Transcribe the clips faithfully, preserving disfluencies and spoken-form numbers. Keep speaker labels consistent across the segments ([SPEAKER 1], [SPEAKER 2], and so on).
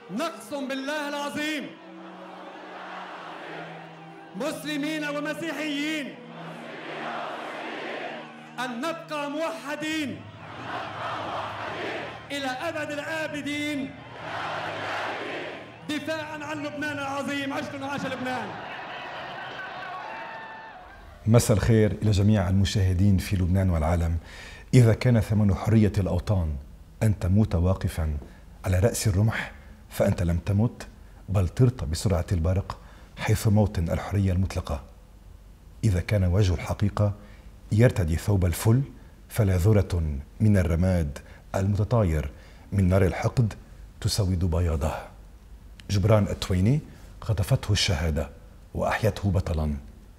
[SPEAKER 1] نقسم بالله العظيم مسلمين ومسيحيين أن نبقى موحدين إلى أبد الآبدين دفاعاً عن لبنان العظيم. عشتم وعاش لبنان.
[SPEAKER 2] مساء الخير إلى جميع المشاهدين في لبنان والعالم. إذا كان ثمن حرية الأوطان أن تموت واقفاً على رأس الرمح فأنت لم تمت، بل طرت بسرعة البرق حيث موطن الحرية المطلقة. إذا كان وجه الحقيقة يرتدي ثوب الفل فلا ذرة من الرماد المتطاير من نار الحقد تسود بياضه. جبران التويني خطفته الشهادة وأحيته بطلاً،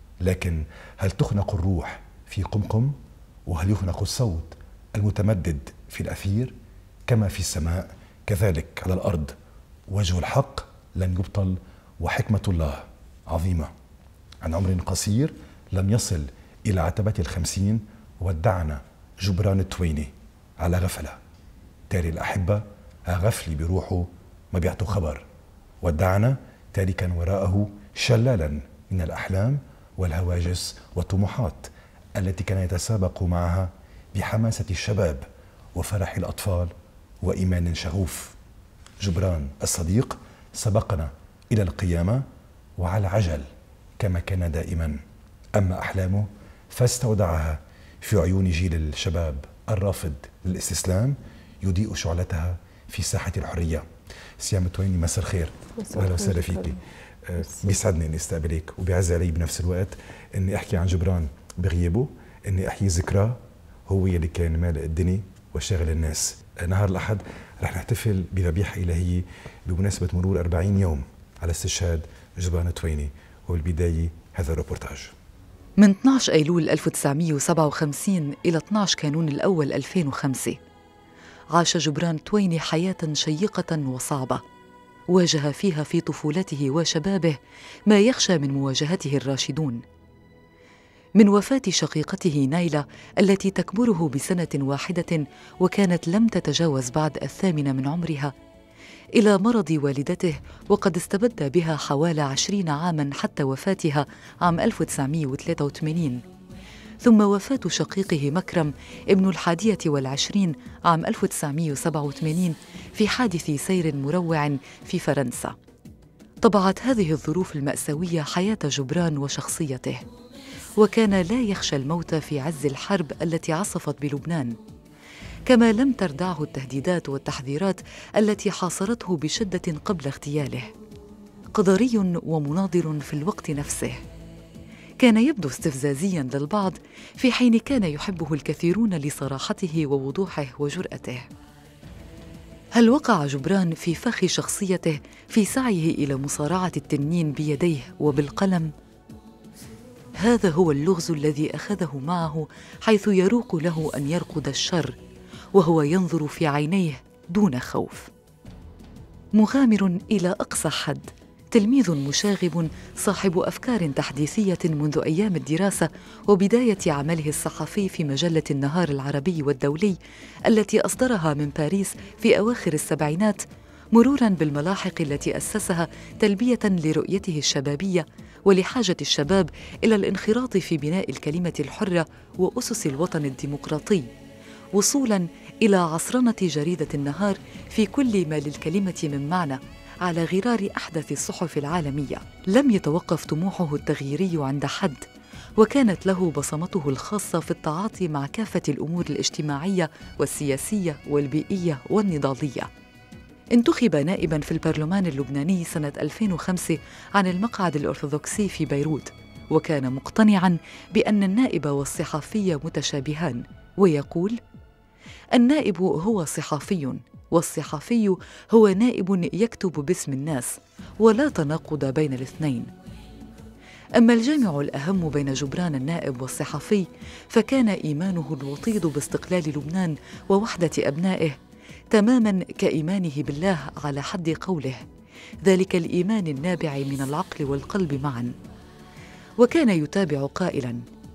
[SPEAKER 2] لكن هل تخنق الروح في قمقم؟ وهل يخنق الصوت المتمدد في الأثير؟ كما في السماء كذلك على الأرض وجه الحق لن يبطل، وحكمة الله عظيمة. عن عمر قصير لم يصل إلى عتبة الخمسين ودعنا جبران التويني على غفلة. تاري الأحبة غفلي بروحه ما بيعطوا خبر، ودعنا تاركا وراءه شلالا من الأحلام والهواجس والطموحات التي كان يتسابق معها بحماسة الشباب وفرح الأطفال وإيمان شغوف. جبران الصديق سبقنا إلى القيامة وعلى عجل كما كان دائما، أما أحلامه فاستودعها في عيون جيل الشباب الرافض للاستسلام يضيء شعلتها في ساحة الحرية. سيام التويني، مساء الخير واهلا وسهلا فيك. بيسعدني اني استقبلك وبيعز علي بنفس الوقت اني احكي عن جبران بغيابه، اني احيي ذكراه. هو يلي كان مالئ الدنيا وشاغل الناس. نهار الاحد رح نحتفل بذبيحه الهيه بمناسبه مرور أربعين يوم على استشهاد جبران التويني. وبالبدايه هذا الروبورتاج.
[SPEAKER 3] من اثني عشر أيلول ألف وتسعمئة وسبعة وخمسين إلى اثني عشر كانون الأول ألفين وخمسة عاش جبران التويني حياة شيقة وصعبة، واجه فيها في طفولته وشبابه ما يخشى من مواجهته الراشدون، من وفاة شقيقته نايلة التي تكبره بسنة واحدة وكانت لم تتجاوز بعد الثامنة من عمرها، إلى مرض والدته وقد استبد بها حوالي عشرين عاماً حتى وفاتها عام ألف وتسعمئة وثلاثة وثمانين، ثم وفاة شقيقه مكرم ابن الحادية والعشرين عام ألف وتسعمئة وسبعة وثمانين في حادث سير مروع في فرنسا. طبعت هذه الظروف المأساوية حياة جبران وشخصيته، وكان لا يخشى الموت في عز الحرب التي عصفت بلبنان، كما لم تردعه التهديدات والتحذيرات التي حاصرته بشدة قبل اغتياله. قدري ومناضل في الوقت نفسه، كان يبدو استفزازياً للبعض في حين كان يحبه الكثيرون لصراحته ووضوحه وجرأته. هل وقع جبران في فخ شخصيته في سعيه إلى مصارعة التنين بيديه وبالقلم؟ هذا هو اللغز الذي أخذه معه، حيث يروق له أن يرقد الشر وهو ينظر في عينيه دون خوف. مغامر إلى أقصى حد، تلميذ مشاغب صاحب أفكار تحديثية منذ أيام الدراسة وبداية عمله الصحفي في مجلة النهار العربي والدولي التي أصدرها من باريس في أواخر السبعينات، مروراً بالملاحق التي أسسها تلبية لرؤيته الشبابية ولحاجة الشباب إلى الانخراط في بناء الكلمة الحرة وأسس الوطن الديمقراطي، وصولاً إلى عصرنة جريدة النهار في كل ما للكلمة من معنى على غرار أحدث الصحف العالمية. لم يتوقف طموحه التغييري عند حد، وكانت له بصمته الخاصة في التعاطي مع كافة الأمور الاجتماعية والسياسية والبيئية والنضالية. انتخب نائباً في البرلمان اللبناني سنة ألفين وخمسة عن المقعد الأرثوذكسي في بيروت، وكان مقتنعاً بأن النائب والصحفي متشابهان، ويقول: النائب هو صحفي، والصحفي هو نائب يكتب باسم الناس، ولا تناقض بين الاثنين. أما الجامع الأهم بين جبران النائب والصحفي فكان إيمانه الوطيد باستقلال لبنان ووحدة أبنائه، تماماً كإيمانه بالله على حد قوله، ذلك الإيمان النابع من العقل والقلب معاً. وكان يتابع قائلاً: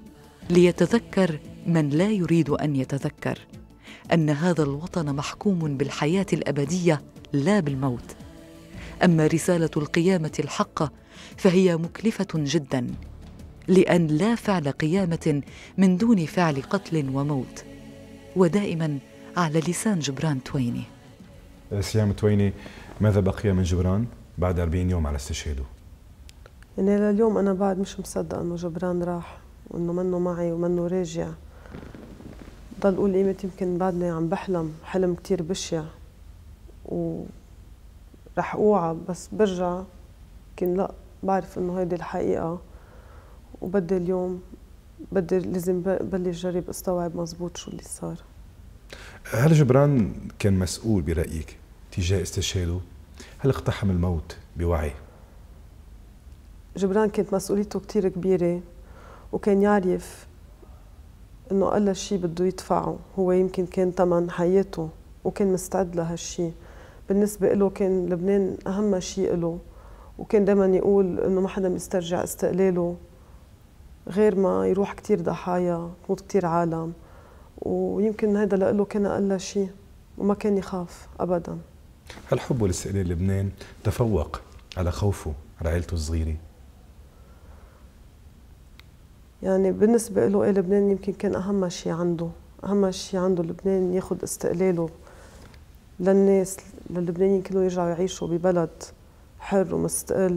[SPEAKER 3] ليتذكر من لا يريد أن يتذكر أن هذا الوطن محكوم بالحياة الأبدية لا بالموت، أما رسالة القيامة الحقة فهي مكلفة جداً، لأن لا فعل قيامة من دون فعل قتل وموت، ودائماً على لسان جبران تويني.
[SPEAKER 2] سيام تويني، ماذا بقي من جبران بعد أربعين يوم على استشهاده؟
[SPEAKER 4] يعني لليوم أنا بعد مش مصدق إنه جبران راح وإنه منه معي ومنه راجع. ضل أقول قيمة يمكن بعدني عم بحلم حلم كتير بشع ورح أوعى، بس برجع يمكن لا بعرف إنه هيدي الحقيقة، وبدي اليوم بدي لازم بلش جرب استوعب مزبوط شو اللي صار.
[SPEAKER 2] هل جبران كان مسؤول برأيك تجاه استشهاده؟ هل اقتحم الموت بوعي؟
[SPEAKER 4] جبران كانت مسؤوليته كتير كبيرة، وكان يعرف إنه أقل شيء بده يدفعه هو يمكن كان ثمن حياته، وكان مستعد لهالشيء. بالنسبة له كان لبنان أهم شيء له، وكان دائما يقول إنه ما حدا بيسترجع استقلاله غير ما يروح كتير ضحايا، تموت كتير عالم، ويمكن هذا له كان أقل شيء، وما كان يخاف أبدا.
[SPEAKER 2] هل حبه لاستقلال لبنان تفوق على خوفه على عائلته الصغيرة؟
[SPEAKER 4] يعني بالنسبة له لبنان يمكن كان أهم شيء عنده، أهم شيء عنده لبنان ياخد استقلاله للناس، للبنانيين كلهم يرجعوا يعيشوا ببلد حر ومستقل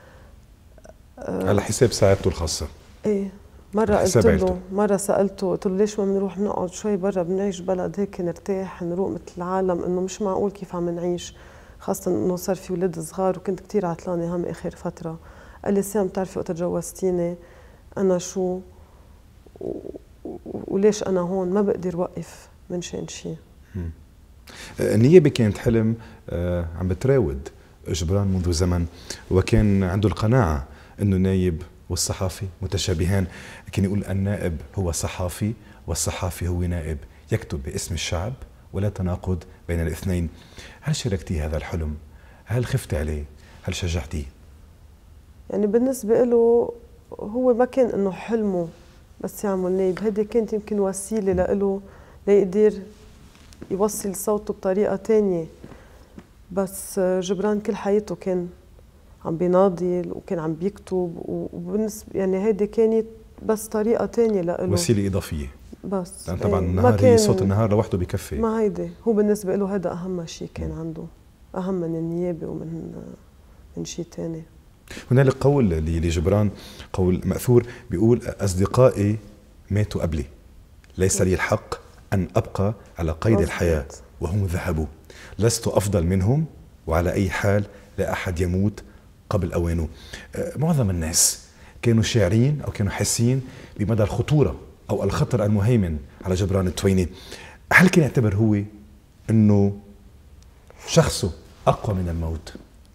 [SPEAKER 2] على حساب سعادته الخاصة.
[SPEAKER 4] ايه، مرة قلت له، مرة سألته قلت له ليش ما بنروح نقعد شوي برا، بنعيش بلد هيك نرتاح نروق مثل العالم، انه مش معقول كيف عم نعيش، خاصة انه صار في ولاد صغار وكنت كتير عطلانة هم اخر فترة. قال لي سام بتعرفي وقت تجوزتيني انا شو و... وليش انا هون ما بقدر وقف من شان شيء.
[SPEAKER 2] النيابة كانت حلم عم بتراود جبران منذ زمن، وكان عنده القناعة انه النايب والصحافي متشابهان. كان يقول النائب هو صحافي والصحافي هو نائب، يكتب باسم الشعب ولا تناقض بين الاثنين. هل شاركتي هذا الحلم؟ هل خفت عليه؟ هل شجعتيه؟
[SPEAKER 4] يعني بالنسبة له هو ما كان انه حلمه بس يعمل نائب، هيدي كانت يمكن وسيلة له ليقدر يوصل صوته بطريقة تانية. بس جبران كل حياته كان عم بيناضل وكان عم بيكتب، وبالنسبة يعني هيدي كانت بس طريقة تانية لإله،
[SPEAKER 2] وسيلة إضافية
[SPEAKER 4] بس.
[SPEAKER 2] يعني طبعا النهار هي صوت النهار لوحده بكفي.
[SPEAKER 4] ما هيدي هو بالنسبة له هذا أهم شيء كان عنده، أهم من النيابة ومن من شيء تاني.
[SPEAKER 2] هنالك قول لجبران، قول مأثور بيقول أصدقائي ماتوا قبلي، ليس لي الحق أن أبقى على قيد الحياة وهم ذهبوا، لست أفضل منهم وعلى أي حال لا أحد يموت قبل أوانه. معظم الناس كانوا شاعرين أو كانوا حاسين بمدى الخطورة أو الخطر المهيمن على جبران التويني. هل كان يعتبر هو أنه شخصه أقوى من الموت؟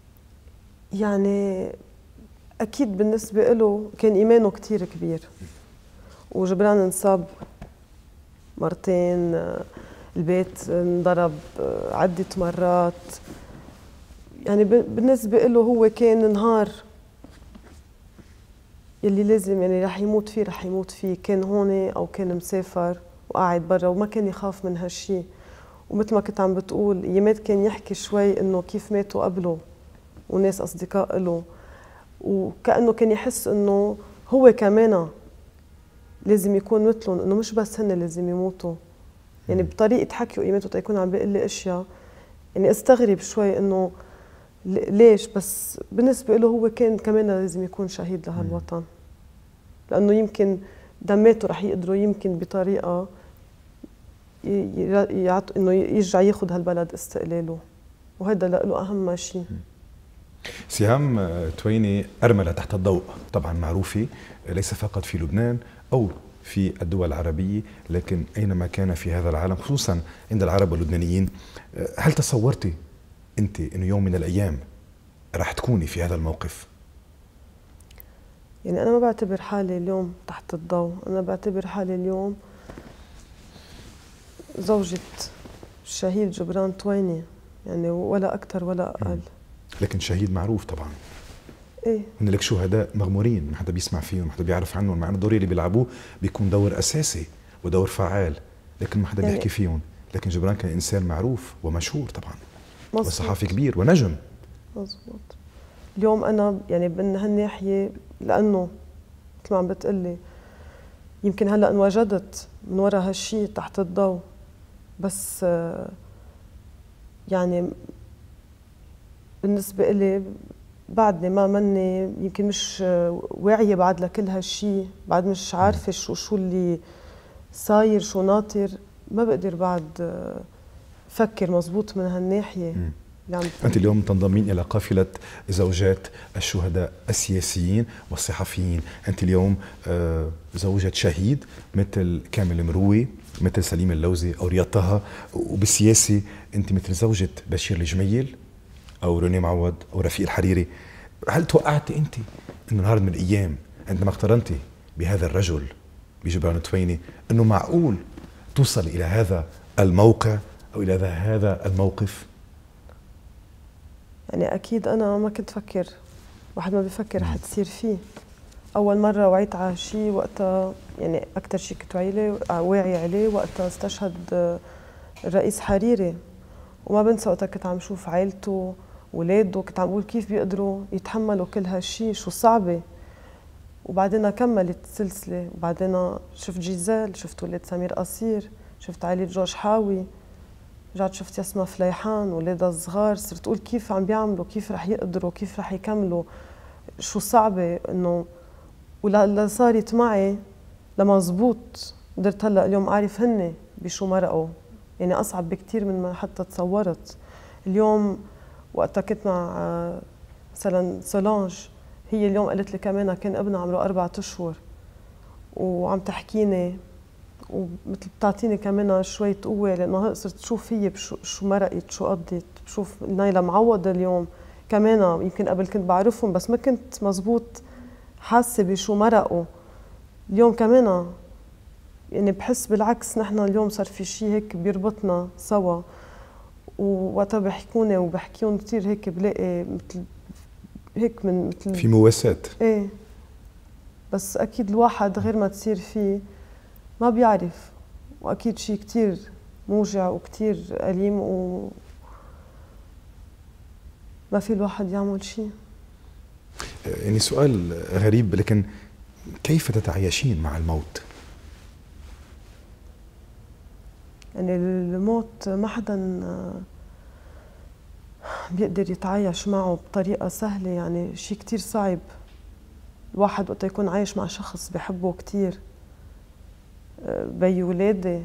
[SPEAKER 4] يعني أكيد بالنسبة له كان إيمانه كتير كبير، وجبران انصاب مرتين، البيت انضرب عدة مرات. يعني بالنسبة له هو كان نهار يلي لازم يعني رح يموت فيه رح يموت فيه، كان هون أو كان مسافر وقاعد برا وما كان يخاف من هالشي. ومثل ما كنت عم بتقول يمات كان يحكي شوي إنه كيف ماتوا قبله وناس أصدقاء له، وكأنه كان يحس إنه هو كمان لازم يكون مثلهم، إنه مش بس هن لازم يموتوا. يعني بطريقة حكيه قيمته تيكون عم بيقول لي أشياء يعني استغرب شوي إنه ليش، بس بالنسبة له هو كان كمان لازم يكون شهيد لهالوطن، لأنه يمكن دماته رح يقدروا يمكن بطريقة يعط إنه يرجع ياخذ هالبلد استقلاله، وهذا له أهم شيء.
[SPEAKER 2] سهام تويني أرملة تحت الضوء طبعا معروفة، ليس فقط في لبنان أو في الدول العربية، لكن أينما كان في هذا العالم خصوصا عند العرب واللبنانيين. هل تصورتي أنت أنه يوم من الأيام رح تكوني في هذا الموقف؟
[SPEAKER 4] يعني أنا ما بعتبر حالي اليوم تحت الضوء، أنا بعتبر حالي اليوم زوجة الشهيد جبران تويني، يعني ولا أكثر ولا أقل.
[SPEAKER 2] لكن شهيد معروف طبعا.
[SPEAKER 4] ايه،
[SPEAKER 2] هنالك شهداء مغمورين ما حدا بيسمع فيهم، ما حدا بيعرف عنهم، مع انه الدور اللي بيلعبوه بيكون دور اساسي ودور فعال، لكن ما حدا يعني بيحكي فيهم. لكن جبران كان انسان معروف ومشهور طبعا، وصحافي كبير ونجم
[SPEAKER 4] مزبوط. اليوم أنا يعني من هالناحية لأنه مثل ما عم بتقلي يمكن هلأ انوجدت من وراء هالشي تحت الضوء، بس يعني بالنسبة إلي بعدني ما مني يمكن مش واعية بعد لكل هالشي، بعد مش عارفة شو شو اللي صاير شو ناطر، ما بقدر بعد فكر مزبوط من هالناحية.
[SPEAKER 2] يعني أنت اليوم تنضمين إلى قافلة زوجات الشهداء السياسيين والصحفيين، أنت اليوم زوجة شهيد مثل كامل مروي، مثل سليم اللوزي أو رياض طه، وبالسياسة أنت مثل زوجة بشير الجميل أو روني معوض أو رفيق الحريري. هل توقعتي أنت أنه نهار من الأيام عندما اقترنتي بهذا الرجل بجبران تويني أنه معقول توصل إلى هذا الموقع أو إلى هذا الموقف؟
[SPEAKER 4] يعني أكيد أنا ما كنت فكر، واحد ما بيفكر رح تصير فيه. أول مرة وعيت على شيء وقتها، يعني أكثر شيء كنت واعي عليه وقتها استشهد الرئيس حريري، وما بنسى وقتها كنت عم شوف عائلته ولاده، كنت عم بقول كيف بيقدروا يتحملوا كل هالشيء، شو صعبة. وبعدين كملت السلسلة، وبعدين شفت جيزال، شفت ولاد سمير قصير، شفت عائلة جورج حاوي، رجعت شفت ياسمة فليحان ولادها الصغار، صرت اقول كيف عم بيعملوا، كيف رح يقدروا، كيف رح يكملوا، شو صعبه. انه ولا صارت معي لما زبوط قدرت هلا اليوم اعرف هن بشو مرقوا، يعني اصعب بكثير من ما حتى تصورت. اليوم وقتها كنت مع مثلا سولانج، هي اليوم قالت لي كمان كان ابنها عمره أربعة أشهر وعم تحكيني ومثل بتعطيني كمان شوية قوة، لأنه صرت تشوف هي شو مرقت شو قضت، بشوف نايلة معوض اليوم كمان، يمكن قبل كنت بعرفهم بس ما كنت مزبوط حاسة بشو مرقوا. اليوم كمان يعني بحس بالعكس نحن اليوم صار في شيء هيك بيربطنا سوا، ووقتها بحكوني وبحكيهم كثير هيك بلاقي مثل هيك من مثل
[SPEAKER 2] في مواساة.
[SPEAKER 4] ايه بس أكيد الواحد غير ما تصير فيه ما بيعرف، وأكيد شيء كتير موجع وكتير أليم وما في الواحد يعمل شيء.
[SPEAKER 2] يعني سؤال غريب، لكن كيف تتعايشين مع الموت؟
[SPEAKER 4] يعني الموت ما حدا بيقدر يتعايش معه بطريقة سهلة، يعني شيء كتير صعب. الواحد وقت يكون عايش مع شخص بيحبه كتير، بي ولادي،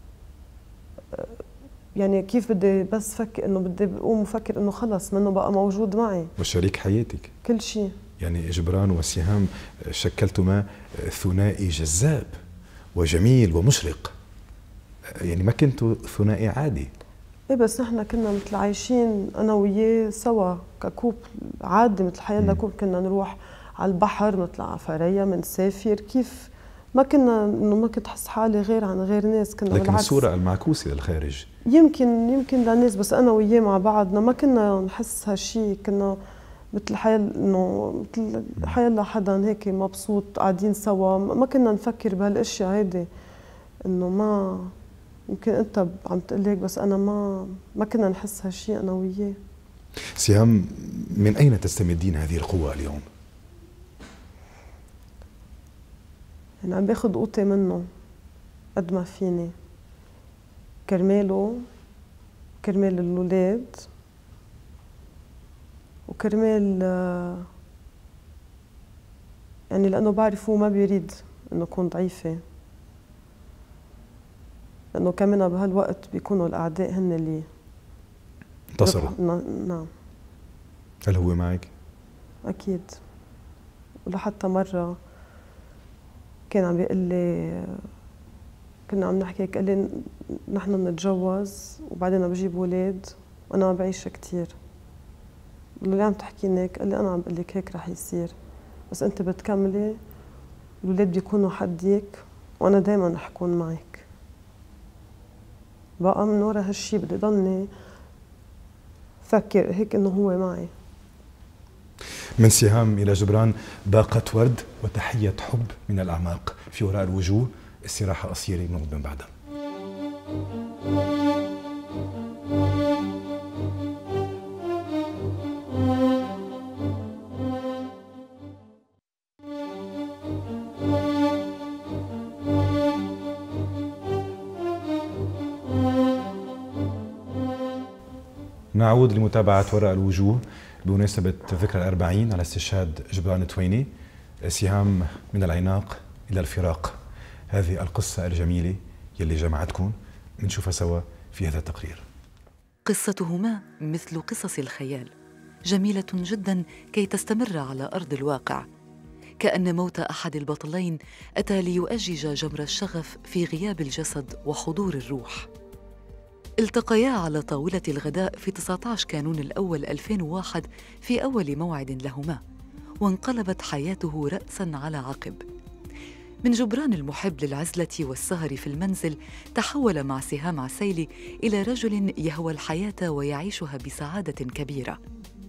[SPEAKER 4] يعني كيف بدي بس فكر انه بدي بقوم وفكر انه خلص منه بقى موجود معي
[SPEAKER 2] وشريك حياتك
[SPEAKER 4] كل شيء.
[SPEAKER 2] يعني جبران وسهام شكلتما ثنائي جذاب وجميل ومشرق، يعني ما كنتوا ثنائي عادي.
[SPEAKER 4] ايه بس نحن كنا مثل عايشين انا وياه سوا ككوب عادي، مثل حيالنا كوب، كنا نروح على البحر نطلع على فريا منسافر، كيف ما كنا انه ما كنت احس حالي غير عن غير ناس، كنا
[SPEAKER 2] لكن
[SPEAKER 4] بالعكس.
[SPEAKER 2] الصورة المعكوسة للخارج
[SPEAKER 4] يمكن يمكن للناس، بس انا وياه مع بعضنا ما كنا نحس هالشيء، كنا مثل حيال انه مثل حيالنا حدا هيك مبسوط قاعدين سوا، ما كنا نفكر بهالاشياء هيدي. انه ما يمكن انت عم تقول هيك بس انا ما ما كنا نحس هالشيء انا وياه.
[SPEAKER 2] سهام، من اين تستمدين هذه القوة اليوم؟
[SPEAKER 4] يعني عم باخذ قوتي منه قد ما فيني، كرماله، كرمال الأولاد، وكرمال يعني لأنه بعرف هو ما بيريد إنه أكون ضعيفة، لأنه كمان بهالوقت بيكونوا الأعداء هن اللي
[SPEAKER 2] انتصروا.
[SPEAKER 4] نعم.
[SPEAKER 2] هل هو معك؟
[SPEAKER 4] أكيد. ولحتى مرة كان عم بيقول لي، كنا عم نحكي هيك، قال لي نحن بنتجوز وبعدين بجيب اولاد وانا ما بعيش كثير. قلت له ليه عم تحكيني هيك؟ قال لي انا عم بقول لك هيك رح يصير، بس انت بتكملي، الاولاد بيكونوا حديك وانا دائما رح اكون معك. بقى من ورا هالشي بدي ضلني فكر هيك انه هو معي.
[SPEAKER 2] من سهام إلى جبران، باقة ورد وتحية حب من الأعماق في وراء الوجوه. استراحة قصيرة نعود من بعدها.
[SPEAKER 5] Thank you.
[SPEAKER 2] نعود لمتابعة وراء الوجوه بمناسبة ذكرى الأربعين على استشهاد جبران تويني. سهام، من العناق إلى الفراق، هذه القصة الجميلة يلي جمعتكم بنشوفها سوا في هذا التقرير.
[SPEAKER 3] قصتهما مثل قصص الخيال، جميلة جدا كي تستمر على أرض الواقع، كأن موت أحد البطلين أتى ليؤجج جمر الشغف في غياب الجسد وحضور الروح. التقيا على طاولة الغداء في تسعة عشر كانون الأول ألفين وواحد في أول موعد لهما، وانقلبت حياته رأساً على عقب. من جبران المحب للعزلة والسهر في المنزل، تحول مع سهام عسيلي إلى رجل يهوى الحياة ويعيشها بسعادة كبيرة.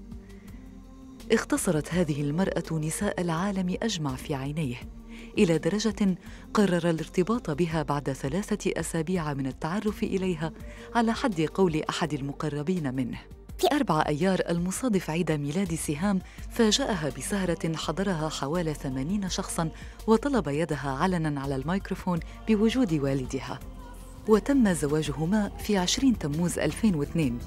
[SPEAKER 3] اختصرت هذه المرأة نساء العالم أجمع في عينيه، إلى درجة قرر الارتباط بها بعد ثلاثة أسابيع من التعرف إليها، على حد قول أحد المقربين منه. في أربعة أيار المصادف عيد ميلاد سهام، فاجأها بسهرة حضرها حوالي ثمانين شخصاً، وطلب يدها علناً على الميكروفون بوجود والدها. وتم زواجهما في عشرين تموز ألفين واثنين.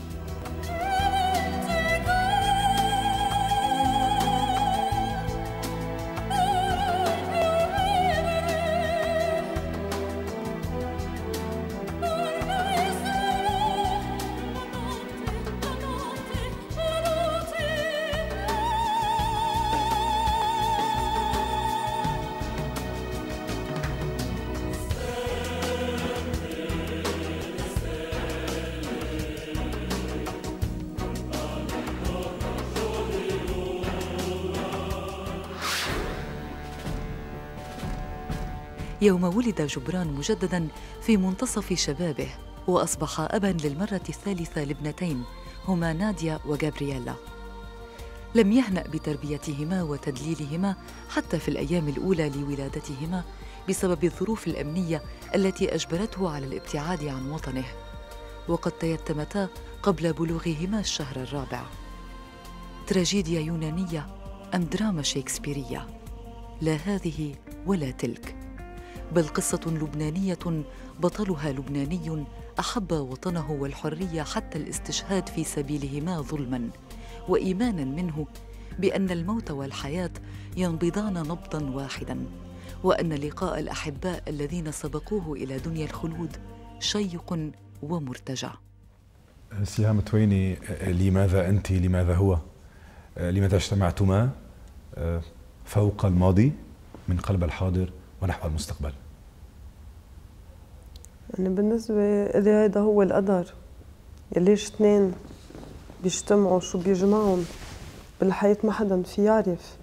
[SPEAKER 3] يوم ولد جبران مجدداً في منتصف شبابه، وأصبح أباً للمرة الثالثة لابنتين هما ناديا وغابرييلا. لم يهنأ بتربيتهما وتدليلهما حتى في الأيام الأولى لولادتهما بسبب الظروف الأمنية التي أجبرته على الابتعاد عن وطنه، وقد تيتمتا قبل بلوغهما الشهر الرابع. تراجيديا يونانية أم دراما شيكسبيرية؟ لا هذه ولا تلك، بل قصة لبنانية بطلها لبناني أحب وطنه والحرية حتى الاستشهاد في سبيلهما ظلماً، وإيماناً منه بأن الموت والحياة ينبضان نبضاً واحداً، وأن لقاء الأحباء الذين سبقوه إلى دنيا الخلود شيق ومرتجع.
[SPEAKER 2] سهام تويني، لماذا أنت؟ لماذا هو؟ لماذا اجتمعتما فوق الماضي من قلب الحاضر ونحو المستقبل؟
[SPEAKER 4] يعني بالنسبة لي هذا هو القدر، ليش اثنين بيجتمعوا شو بيجمعهم بالحياة ما حدا في يعرف.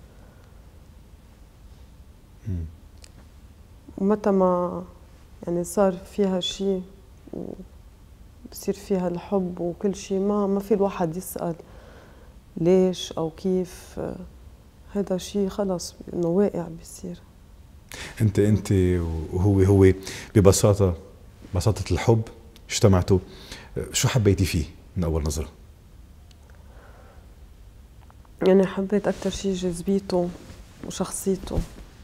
[SPEAKER 4] مم. ومتى ما يعني صار فيها شيء وبصير فيها الحب وكل شيء، ما ما في الواحد يسأل ليش أو كيف، هذا شيء خلص إنه واقع بيصير.
[SPEAKER 2] انت انت وهو هو ببساطه بساطه الحب اجتمعتوا، شو حبيتي فيه من اول نظره؟
[SPEAKER 4] يعني حبيت اكثر شيء جذبيته وشخصيته،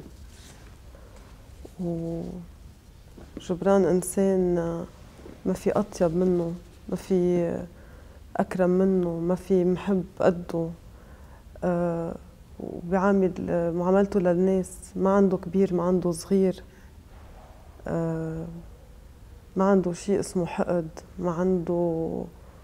[SPEAKER 4] وجبران انسان ما في اطيب منه، ما في اكرم منه، ما في محب قده، أه وبيعامل معاملته للناس، ما عنده كبير ما عنده صغير، آه ما عنده شيء اسمه حقد، ما عنده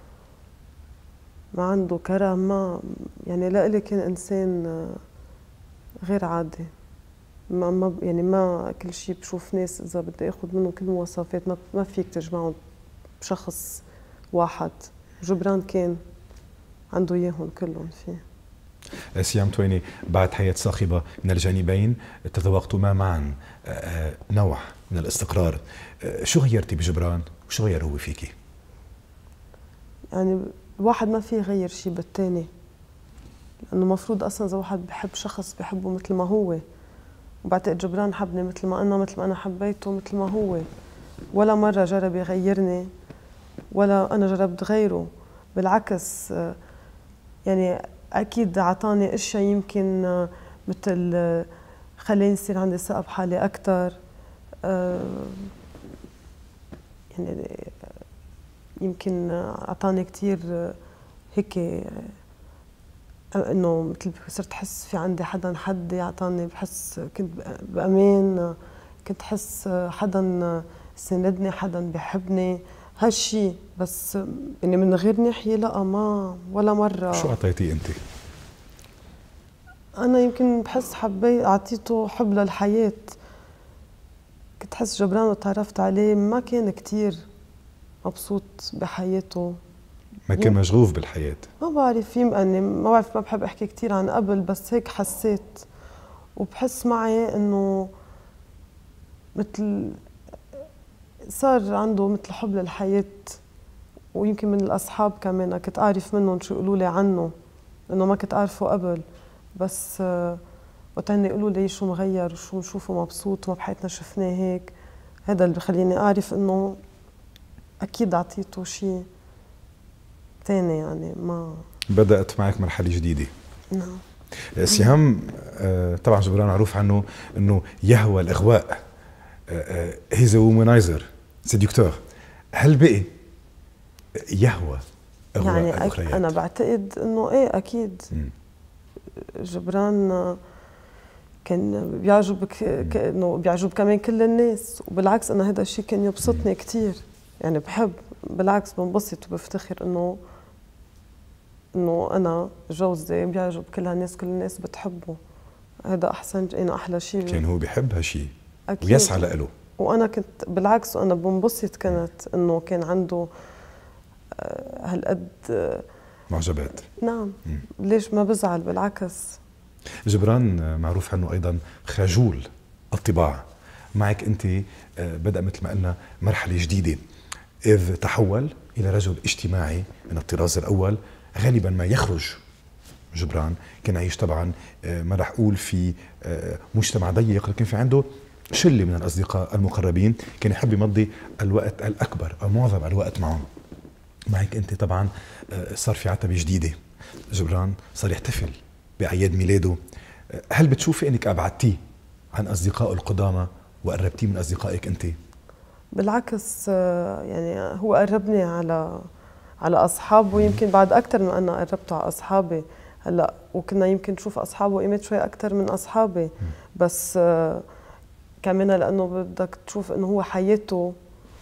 [SPEAKER 4] ما عنده كرم، ما يعني لإلي كان إنسان غير عادي. ما ما يعني ما كل شيء بشوف ناس إذا بدي آخذ منه كل مواصفات ما ما فيك تجمعهم بشخص واحد. جبران كان عنده إياهم كلهم فيه.
[SPEAKER 2] سهام تويني، بعد حياة صاخبة من الجانبين تذوقتما معا نوع من الاستقرار، شو غيرتي بجبران وشو غير هو فيكي؟
[SPEAKER 4] يعني الواحد ما فيه يغير شيء بالتاني، لأنه مفروض أصلا إذا واحد بحب شخص بحبه مثل ما هو، وبعتقد جبران حبني مثل ما أنا مثل ما أنا حبيته مثل ما هو، ولا مرة جرب يغيرني ولا أنا جربت غيره، بالعكس يعني أكيد عطاني أشياء يمكن مثل خليني يصير عندي ثقة بحالي أكثر، يعني يمكن عطاني كتير هيك انه مثل صرت احس في عندي حدا حد يعطاني، بحس كنت بامان، كنت احس حدا سندني، حدا بيحبني، هالشي. بس يعني من غير ناحيه لا، ما ولا مره.
[SPEAKER 2] شو اعطيتيه انت؟
[SPEAKER 4] انا يمكن بحس حبيت اعطيته حب للحياه. كنت احس جبران وتعرفت عليه ما كان كتير مبسوط بحياته،
[SPEAKER 2] ما كان مشغوف بالحياه.
[SPEAKER 4] ما بعرف، يمكن ما بعرف، ما بحب احكي كتير عن قبل، بس هيك حسيت. وبحس معي انه مثل صار عنده مثل حب للحياه. ويمكن من الاصحاب كمان كنت اعرف منهم شو يقولوا لي عنه، انه ما كنت اعرفه قبل، بس وقت هن يقولوا لي شو مغير وشو نشوفه مبسوط وما بحياتنا شفناه هيك، هذا اللي بخليني اعرف انه اكيد اعطيته شيء ثاني. يعني ما
[SPEAKER 2] بدأت معك مرحلة جديدة.
[SPEAKER 4] نعم.
[SPEAKER 2] سهام طبعا جبران معروف عنه انه يهوى الاغواء، هيز وومنايزر سيدكتور. هل بقي يهوى اغواء
[SPEAKER 4] يعني
[SPEAKER 2] الاخريات؟
[SPEAKER 4] انا بعتقد انه ايه اكيد. م. جبران كان بيعجبك انه بيعجب كمان كل الناس، وبالعكس انا هذا الشيء كان يبسطني كثير. يعني بحب، بالعكس بنبسط وبفتخر انه انه انا جوزي بيعجب كل هالناس، كل الناس بتحبه. هذا احسن، انه احلى شيء.
[SPEAKER 2] كان هو بيحب هالشيء ويسعى له.
[SPEAKER 4] وانا كنت بالعكس، وانا بنبسط كانت انه كان عنده هالقد
[SPEAKER 2] معجبات.
[SPEAKER 4] نعم. مم. ليش ما بزعل؟ بالعكس.
[SPEAKER 2] جبران معروف عنه ايضا خجول الطباع. معك انت بدأ مثل ما قلنا مرحلة جديدة، إذ تحول إلى رجل اجتماعي من الطراز الأول. غالبا ما يخرج جبران كان يعيش طبعا ما رح أقول في مجتمع ضيق، لكن في عنده شلة من الأصدقاء المقربين كان يحب يمضي الوقت الأكبر أو معظم الوقت معهم. معك أنت طبعا صار في عتبة جديدة، جبران صار يحتفل بأعياد ميلاده. هل بتشوفي أنك أبعدتيه عن أصدقائه القدامى وقربتيه من أصدقائك أنت؟
[SPEAKER 4] بالعكس، يعني هو قربني على على أصحابه، يمكن بعد أكثر من أنا قربته على أصحابي هلا. وكنا يمكن نشوف أصحابه قيمت شوي أكثر من أصحابي، بس كمان لأنه بدك تشوف إنه هو حياته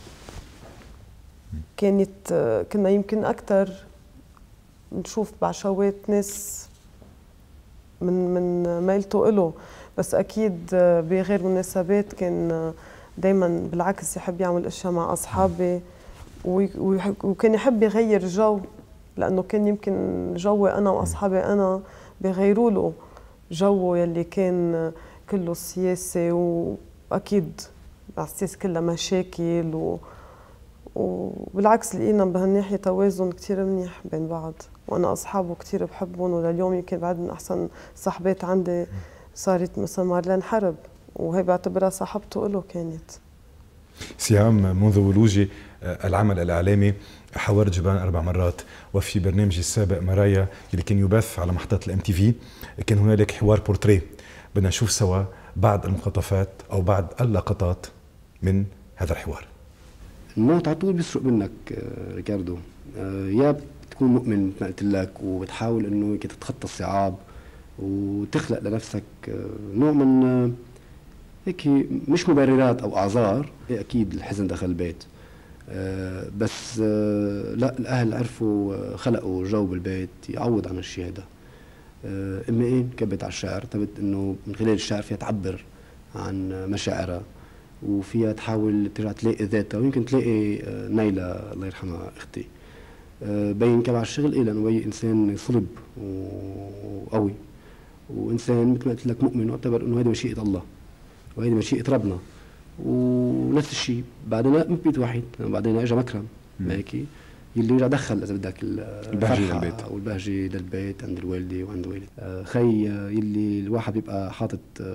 [SPEAKER 4] كانت، كنا يمكن أكثر نشوف بعشوات ناس من من ميلته إله. بس أكيد بغير مناسبات كان دايما بالعكس يحب يعمل اشياء مع اصحابي، وكان يحب يغير جو، لانه كان يمكن جوي انا واصحابي انا بغيروا له جوه يلي كان كله سياسي، واكيد على السياسه كلها مشاكل و... وبالعكس لقينا بهالناحيه توازن كثير منيح بين بعض. وانا اصحابه كثير بحبهم، ولليوم يمكن بعد من احسن صاحبات عندي صارت مثلا مارلين حرب، وهي بعتبرها صاحبته له كانت.
[SPEAKER 2] سهام، منذ ولوجي العمل الإعلامي حاورت جبران أربع مرات، وفي برنامجي السابق مرايا اللي كان يبث على محطة الام تي في كان هنالك حوار بورتريه. بدنا نشوف سوا بعض المقتطفات أو بعض اللقطات من هذا الحوار.
[SPEAKER 5] الموت على طول بيسرق منك ريكاردو، يا بتكون مؤمن مثل ما قلت لك وبتحاول انه تتخطى الصعاب وتخلق لنفسك نوع من هيك مش مبررات او اعذار. اكيد الحزن دخل البيت، بس لا، الاهل عرفوا خلقوا جو بالبيت يعوض عن الشيء هذا. امي ايه كبت على الشعر، ثبت انه من خلال الشعر فيها تعبر عن مشاعرها وفيها تحاول ترجع تلاقي ذاتها، ويمكن تلاقي نيلة الله يرحمها اختي. بين كمان على الشغل ايه، لانه بي انسان صلب وقوي، وانسان مثل ما قلت لك مؤمن، واعتبر انه هذه مشيئه الله وهذه مشيئه ربنا. ونفس الشيء بعدين مو بيت واحد، بعدين اجى مكرم هيك يلي رجع دخل اذا بدك
[SPEAKER 2] البهجه للبيت
[SPEAKER 5] او البهجه للبيت عند الوالده وعند والد خي، يلي الواحد بيبقى حاطط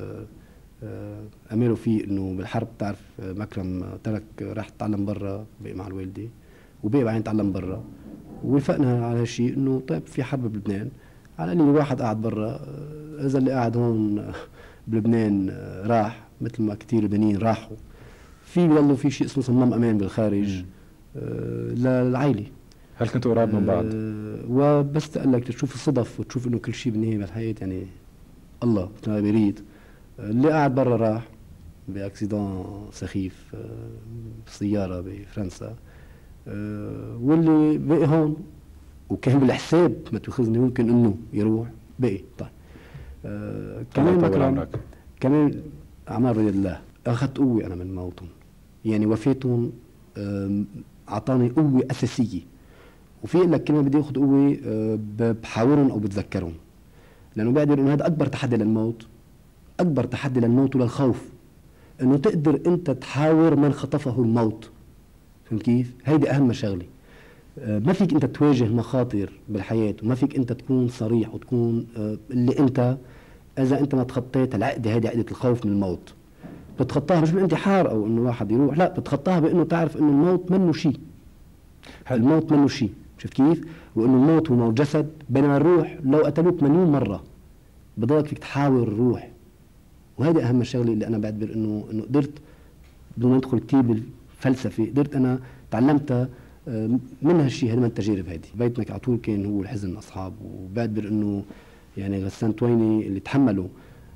[SPEAKER 5] اماله فيه انه بالحرب بتعرف مكرم ترك راح يتعلم برا بقي مع الوالده، وبقي بعدين تعلم برا. ووافقنا على هالشيء انه طيب في حرب بلبنان، على الاقل الواحد قاعد برا، اذا اللي قاعد هون بلبنان راح مثل ما كثير لبنانيين راحوا، في بيضلوا في شيء اسمه صمام امان بالخارج آه للعائله.
[SPEAKER 2] هل كنتوا قراب من بعض؟
[SPEAKER 5] أه وبس تقول لك تشوف الصدف وتشوف انه كل شيء بالنهايه بالحياه يعني الله مثل ما بيريد. اللي قاعد برا راح باكسيدون سخيف بسياره بفرنسا، أه واللي بقي هون وكان بالحساب ما تاخذني ممكن انه يروح بقي. طيب أه كمان مثلا كمان اعمار رضي الله اخذت قوه انا من موتهم، يعني وفاتهم اعطاني قوه اساسيه. وفي لك كلمه بدي اخذ قوه بحاورهم او بتذكرهم، لانه بقدر انه هذا اكبر تحدي للموت، اكبر تحدي للموت وللخوف، انه تقدر انت تحاور من خطفه الموت. فهمت كيف؟ هيدي اهم شغله. ما فيك انت تواجه مخاطر بالحياه وما فيك انت تكون صريح وتكون اللي انت اذا انت ما تخطيت العقده هذه عقده الخوف من الموت. بتخطاها مش بانتحار او انه واحد يروح، لا بتخطاها بانه تعرف انه الموت منه شيء. الموت منه شيء، شفت كيف؟ وانه الموت هو موت جسد، بينما الروح لو قتلوك مليون مره بضلك فيك تحاور الروح. وهذه اهم الشغله اللي انا بعتبر انه انه قدرت بدون ما ادخل كثير بالفلسفه، قدرت انا تعلمتها من هالشيء هذه من التجارب هذه. بيتنا على طول كان هو الحزن الاصحاب، وبعتبر انه يعني غسان تويني اللي تحملوا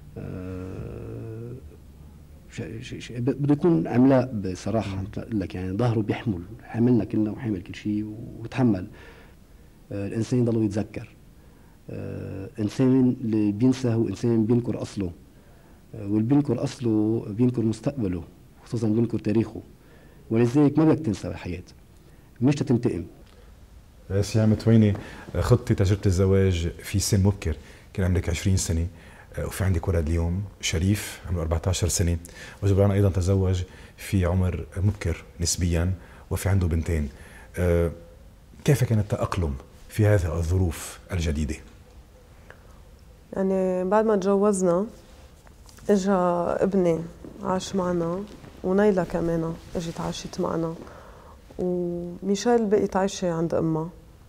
[SPEAKER 5] أه شيء شيء شي بده يكون عملاق بصراحه. بقول لك يعني ظهره بيحمل، حاملنا كلنا وحامل كل شيء وتحمل. أه الانسان يضل يتذكر. أه انسان اللي بينسى هو انسان بينكر اصله، أه واللي بينكر اصله بينكر مستقبله، خصوصا بينكر تاريخه. ولذلك ما بدك تنسى بالحياه، مش تنتقم.
[SPEAKER 2] سيام تويني، خضتي تجربه الزواج في سن مبكر، كان عمرك عشرين سنه وفي عندك ولد اليوم شريف عمره أربعة عشر سنه، وجبران ايضا تزوج في عمر مبكر نسبيا وفي عنده بنتين. كيف كان التأقلم في هذه الظروف الجديده؟
[SPEAKER 4] يعني بعد ما تجوزنا اجى ابني عاش معنا، ونيلة كمان اجت عاشت معنا، وميشيل بقيت عايشه عند امها.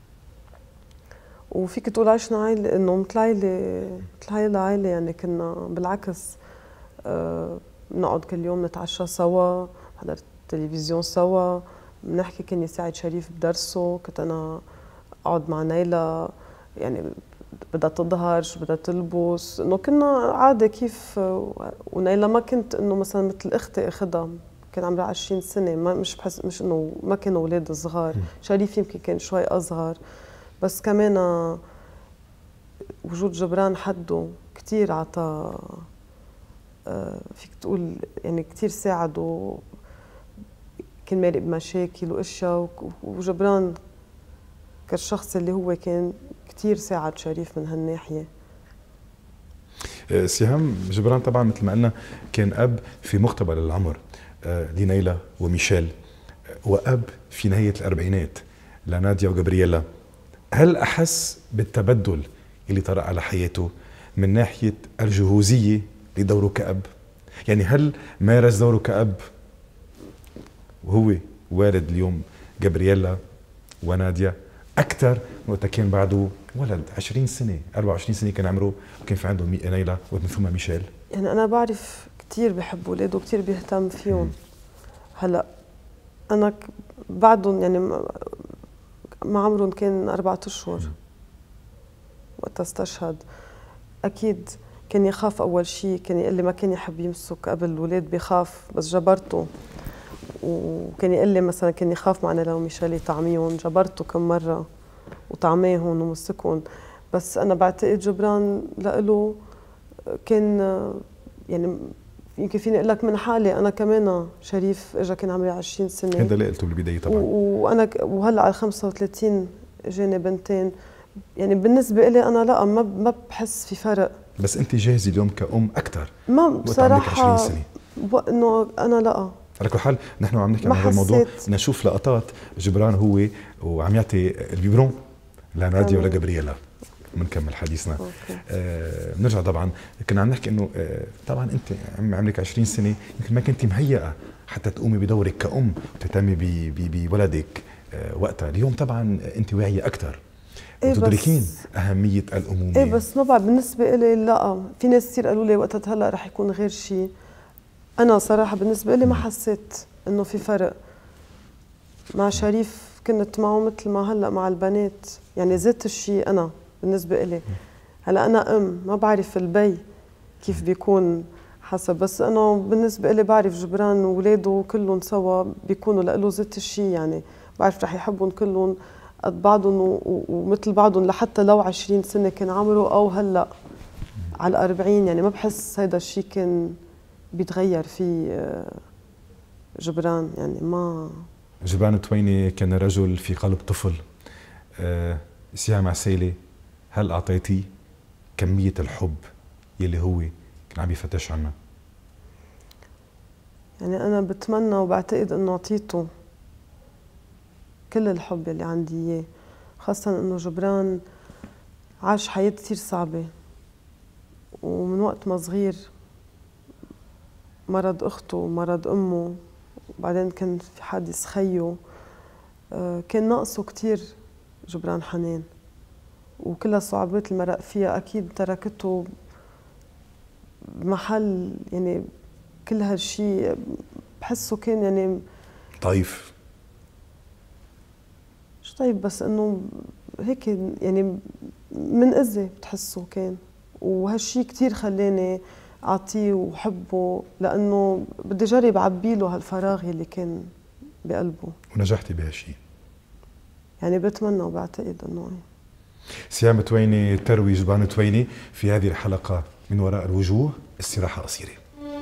[SPEAKER 4] وفيك تقول عشنا عائلة، انه مثل عائلة مثل عائلة عائلة يعني. كنا بالعكس آه بنقعد كل يوم نتعشى سوا، نحضر التلفزيون سوا، بنحكي. كان يساعد شريف بدرسه، كنت انا اقعد مع نيلة يعني بدها تظهر شو بدها تلبس، انه كنا عادة كيف. ونيلة ما كنت انه مثلا مثل اختي اخدها، كان عمرها عشرين سنة، ما مش بحس مش انه ما كانوا اولاد صغار. شريف يمكن كان شوي اصغر، بس كمان وجود جبران حده كتير عطى، فيك تقول يعني كتير ساعده. كان مالئ بمشاكل واشياء، وجبران كالشخص اللي هو كان كتير ساعد شريف من هالناحية.
[SPEAKER 2] سهام، جبران طبعا مثل ما قلنا كان أب في مقتبل العمر لنيلة وميشيل، وأب في نهاية الأربعينات لناديا وجابرييلا. هل أحس بالتبدل اللي طرأ على حياته من ناحية الجهوزية لدوره كأب؟ يعني هل مارس دوره كأب وهو والد اليوم جابرييلا وناديا أكثر وقت كان بعده ولد عشرين سنة أربعة وعشرين سنة كان عمره، وكان في عنده نيلة ومن ثم ميشيل؟ يعني
[SPEAKER 4] أنا بعرف كتير بحب ولاده وكتير بيهتم فيهم. هلأ أنا بعدهم يعني مع عمرهم كان أربعة أشهر وقت استشهد. أكيد كان يخاف أول شيء، كان يقول لي ما كان يحب يمسك قبل الولاد، بيخاف بس جبرته. وكان يقول لي مثلا كان يخاف معنا لو ميشيل يطعميهم، جبرته كم مرة وطعميهم ومسكهم. بس أنا بعتقد جبران لإله كان يعني يمكن فيني اقول لك من حالي انا كمان. شريف اجى كان عمري عشرين سنه،
[SPEAKER 2] هذا اللي قلته بالبدايه طبعا.
[SPEAKER 4] وانا وهلا على خمسة وثلاثين اجاني بنتين. يعني بالنسبه لي انا لا ما ما بحس في فرق.
[SPEAKER 2] بس انت جاهزه اليوم كأم اكثر؟
[SPEAKER 4] ما بصراحه
[SPEAKER 2] عشرين سنه
[SPEAKER 4] انه انا لا.
[SPEAKER 2] على كل حال نحن عم نحكي عن هذا الموضوع، بدنا نشوف لقطات جبران هو وعم يعطي البيبرون لناديا ولا جابرييلا بنكمل حديثنا. آه بنرجع طبعا كنا عم نحكي انه آه طبعا انت عمرك عشرين سنه، يمكن ما كنتي مهيئه حتى تقومي بدورك كأم وتهتمي بولدك آه وقتها. اليوم طبعا انت واعيه اكثر
[SPEAKER 4] إيه
[SPEAKER 2] وتدركين اهميه الامومه.
[SPEAKER 4] ايه بس ما بعرف بالنسبه لي لا. في ناس كثير قالوا لي وقتها هلا رح يكون غير شيء. انا صراحه بالنسبه لي ما حسيت انه في فرق. مع شريف كنت معه مثل ما هلأ مع البنات، يعني ذات الشيء أنا بالنسبة إلي. هلأ أنا أم، ما بعرف البي كيف بيكون حسب، بس أنا بالنسبة إلي بعرف جبران وولاده كلهم سوا بيكونوا لإله ذات الشيء، يعني بعرف رح يحبهم كلهم قد بعضهم ومثل بعضهم لحتى لو عشرين سنة كان عمره أو هلأ على الأربعين، يعني ما بحس هيدا الشيء كان بيتغير فيه جبران. يعني ما
[SPEAKER 2] جبران تويني كان رجل في قلب طفل. أه سيام عسيلي، هل أعطيتيه كمية الحب يلي هو كان عم يفتش عنها؟
[SPEAKER 4] يعني أنا بتمنى وبعتقد إنه أعطيته كل الحب يلي عندي إياه، خاصة إنه جبران عاش حياة كتير صعبة، ومن وقت ما صغير مرض أخته ومرض أمه، وبعدين كان في حادث خيه، كان ناقصه كتير جبران حنان، وكل الصعوبات اللي مرق فيها أكيد تركته بمحل، يعني كل هالشي بحسه كان يعني
[SPEAKER 2] ضعيف.
[SPEAKER 4] مش طيب، بس إنه هيك يعني من إذى بتحسه كان، وهالشي كتير خلاني أعطيه وحبه، لأنه بدي جرب عبيله هالفراغ اللي كان بقلبه.
[SPEAKER 2] ونجحتي بهالشي؟
[SPEAKER 4] يعني بتمنى وبعتقد إنه إيه.
[SPEAKER 2] سيام تويني تروي جبران تويني في هذه الحلقة من وراء الوجوه. استراحة قصيرة.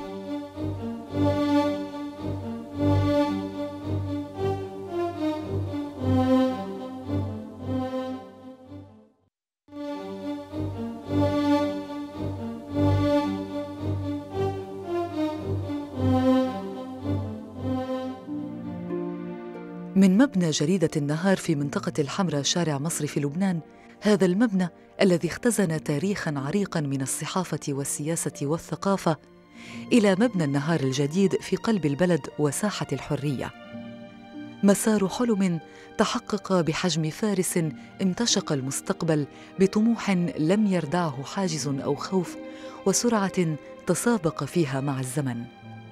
[SPEAKER 3] من مبنى جريدة النهار في منطقة الحمراء شارع مصر في لبنان، هذا المبنى الذي اختزن تاريخاً عريقاً من الصحافة والسياسة والثقافة، إلى مبنى النهار الجديد في قلب البلد وساحة الحرية. مسار حلم تحقق بحجم فارس امتشق المستقبل بطموح لم يردعه حاجز أو خوف، وسرعة تسابق فيها مع الزمن.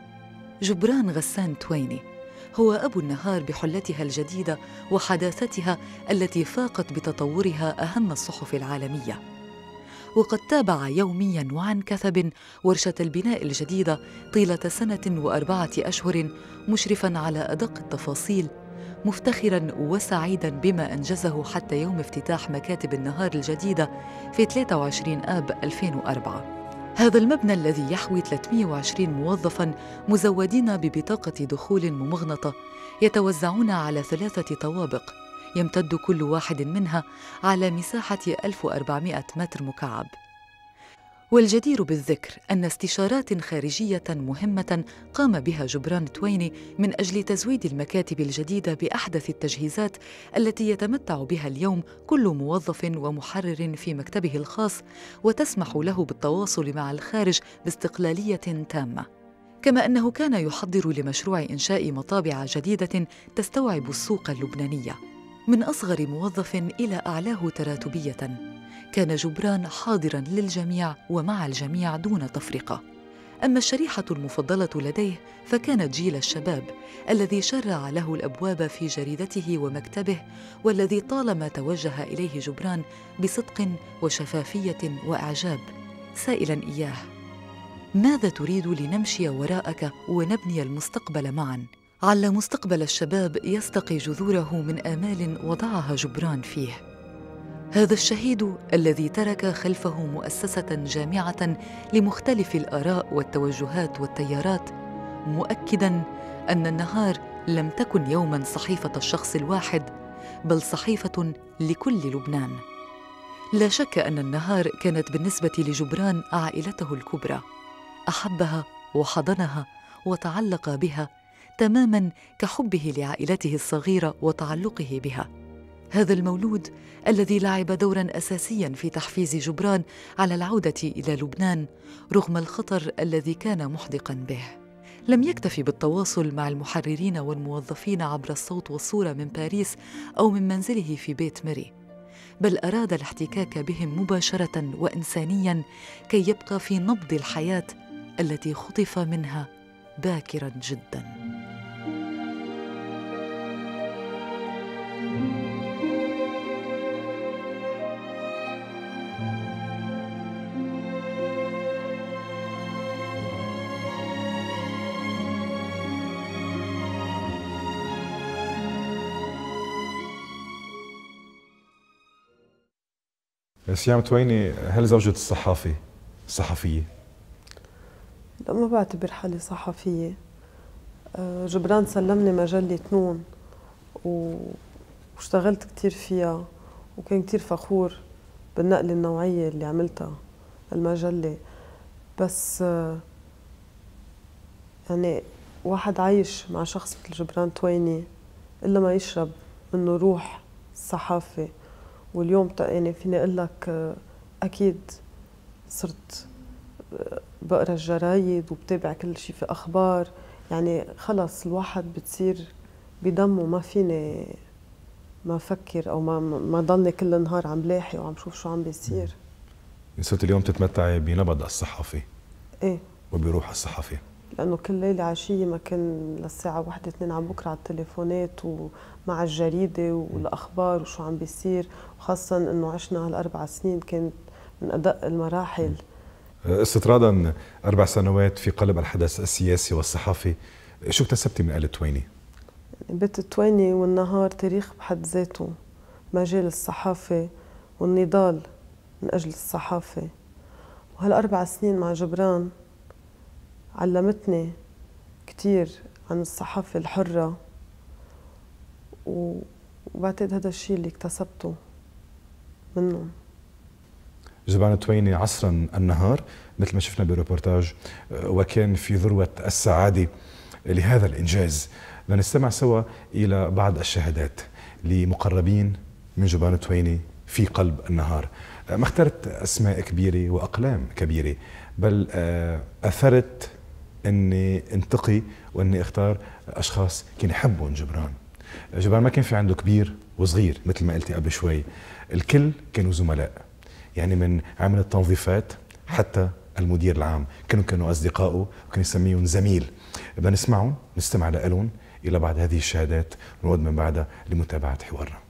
[SPEAKER 3] جبران غسان تويني هو أبو النهار بحلتها الجديدة وحداثتها التي فاقت بتطورها أهم الصحف العالمية، وقد تابع يومياً وعن كثب ورشة البناء الجديدة طيلة سنة وأربعة أشهر، مشرفاً على أدق التفاصيل، مفتخراً وسعيداً بما أنجزه حتى يوم افتتاح مكاتب النهار الجديدة في ثلاثة وعشرين آب ألفين وأربعة. هذا المبنى الذي يحوي ثلاثمئة وعشرين موظفاً مزودين ببطاقة دخول ممغنطة، يتوزعون على ثلاثة طوابق يمتد كل واحد منها على مساحة ألف وأربعمئة متر مكعب. والجدير بالذكر أن استشارات خارجية مهمة قام بها جبران تويني من أجل تزويد المكاتب الجديدة بأحدث التجهيزات التي يتمتع بها اليوم كل موظف ومحرر في مكتبه الخاص، وتسمح له بالتواصل مع الخارج باستقلالية تامة. كما أنه كان يحضر لمشروع إنشاء مطابع جديدة تستوعب السوق اللبنانية، من أصغر موظف إلى أعلاه تراتبية. كان جبران حاضراً للجميع ومع الجميع دون تفرقة. أما الشريحة المفضلة لديه فكانت جيل الشباب الذي شرع له الأبواب في جريدته ومكتبه، والذي طالما توجه إليه جبران بصدق وشفافية وإعجاب، سائلاً إياه: ماذا تريد لنمشي وراءك ونبني المستقبل معاً؟ عل مستقبل الشباب يستقي جذوره من آمال وضعها جبران فيه. هذا الشهيد الذي ترك خلفه مؤسسة جامعة لمختلف الآراء والتوجهات والتيارات، مؤكداً أن النهار لم تكن يوماً صحيفة الشخص الواحد، بل صحيفة لكل لبنان. لا شك أن النهار كانت بالنسبة لجبران عائلته الكبرى، أحبها وحضنها وتعلق بها تماماً كحبه لعائلته الصغيرة وتعلقه بها. هذا المولود الذي لعب دوراً أساسياً في تحفيز جبران على العودة إلى لبنان رغم الخطر الذي كان محدقاً به. لم يكتفي بالتواصل مع المحررين والموظفين عبر الصوت والصورة من باريس أو من منزله في بيت ميري، بل أراد الاحتكاك بهم مباشرة وإنسانياً كي يبقى في نبض الحياة التي خطف منها باكراً جداً.
[SPEAKER 2] سيام تويني، هل زوجة الصحافي صحفية؟
[SPEAKER 4] لا، ما بعتبر حالي صحفية. جبران سلمني مجلة نون واشتغلت كتير فيها، وكان كتير فخور بالنقلة النوعية اللي عملتها المجلة. بس يعني واحد عايش مع شخص مثل جبران تويني إلا ما يشرب منه روح الصحافة. واليوم يعني فيني أقول لك أكيد صرت بقرا الجرايد وبتابع كل شيء في أخبار. يعني خلص الواحد بتصير بدمه، ما فيني ما أفكر أو ما ما ضلني كل النهار عم لاحي وعم شوف شو عم بيصير.
[SPEAKER 2] صرت اليوم تتمتعي بنبض الصحافي؟
[SPEAKER 4] إيه،
[SPEAKER 2] وبروح الصحافي،
[SPEAKER 4] لأنه كل ليلة عشية ما كان للساعة واحدة اثنين على بكرة على التليفونات ومع الجريدة والأخبار وشو عم بيصير، وخاصة إنه عشنا هالأربع سنين كانت من أدق المراحل.
[SPEAKER 2] استطرادا أربع سنوات في قلب الحدث السياسي والصحافي، شو اكتسبتي من آل تويني؟
[SPEAKER 4] بيت تويني والنهار تاريخ بحد ذاته، مجال الصحافة والنضال من أجل الصحافة. وهالأربع سنين مع جبران علمتني كتير عن الصحافة الحرة، وبعتقد هذا الشيء اللي اكتسبته منهم.
[SPEAKER 2] جبران تويني عصرا النهار مثل ما شفنا بروبورتاج، وكان في ذروة السعادة لهذا الإنجاز. لنستمع سوا إلى بعض الشهادات لمقربين من جبران تويني في قلب النهار. ما اخترت أسماء كبيرة وأقلام كبيرة، بل أثرت أني انتقي وأني اختار أشخاص كانوا يحبون جبران. جبران ما كان في عنده كبير وصغير مثل ما قلتي قبل شوي، الكل كانوا زملاء. يعني من عامل التنظيفات حتى المدير العام كانوا كانوا أصدقائه، وكان يسميهم زميل. بدنا نسمعهم، نستمع لهم إلى بعد هذه الشهادات، ونعود من بعدها لمتابعة حوارنا.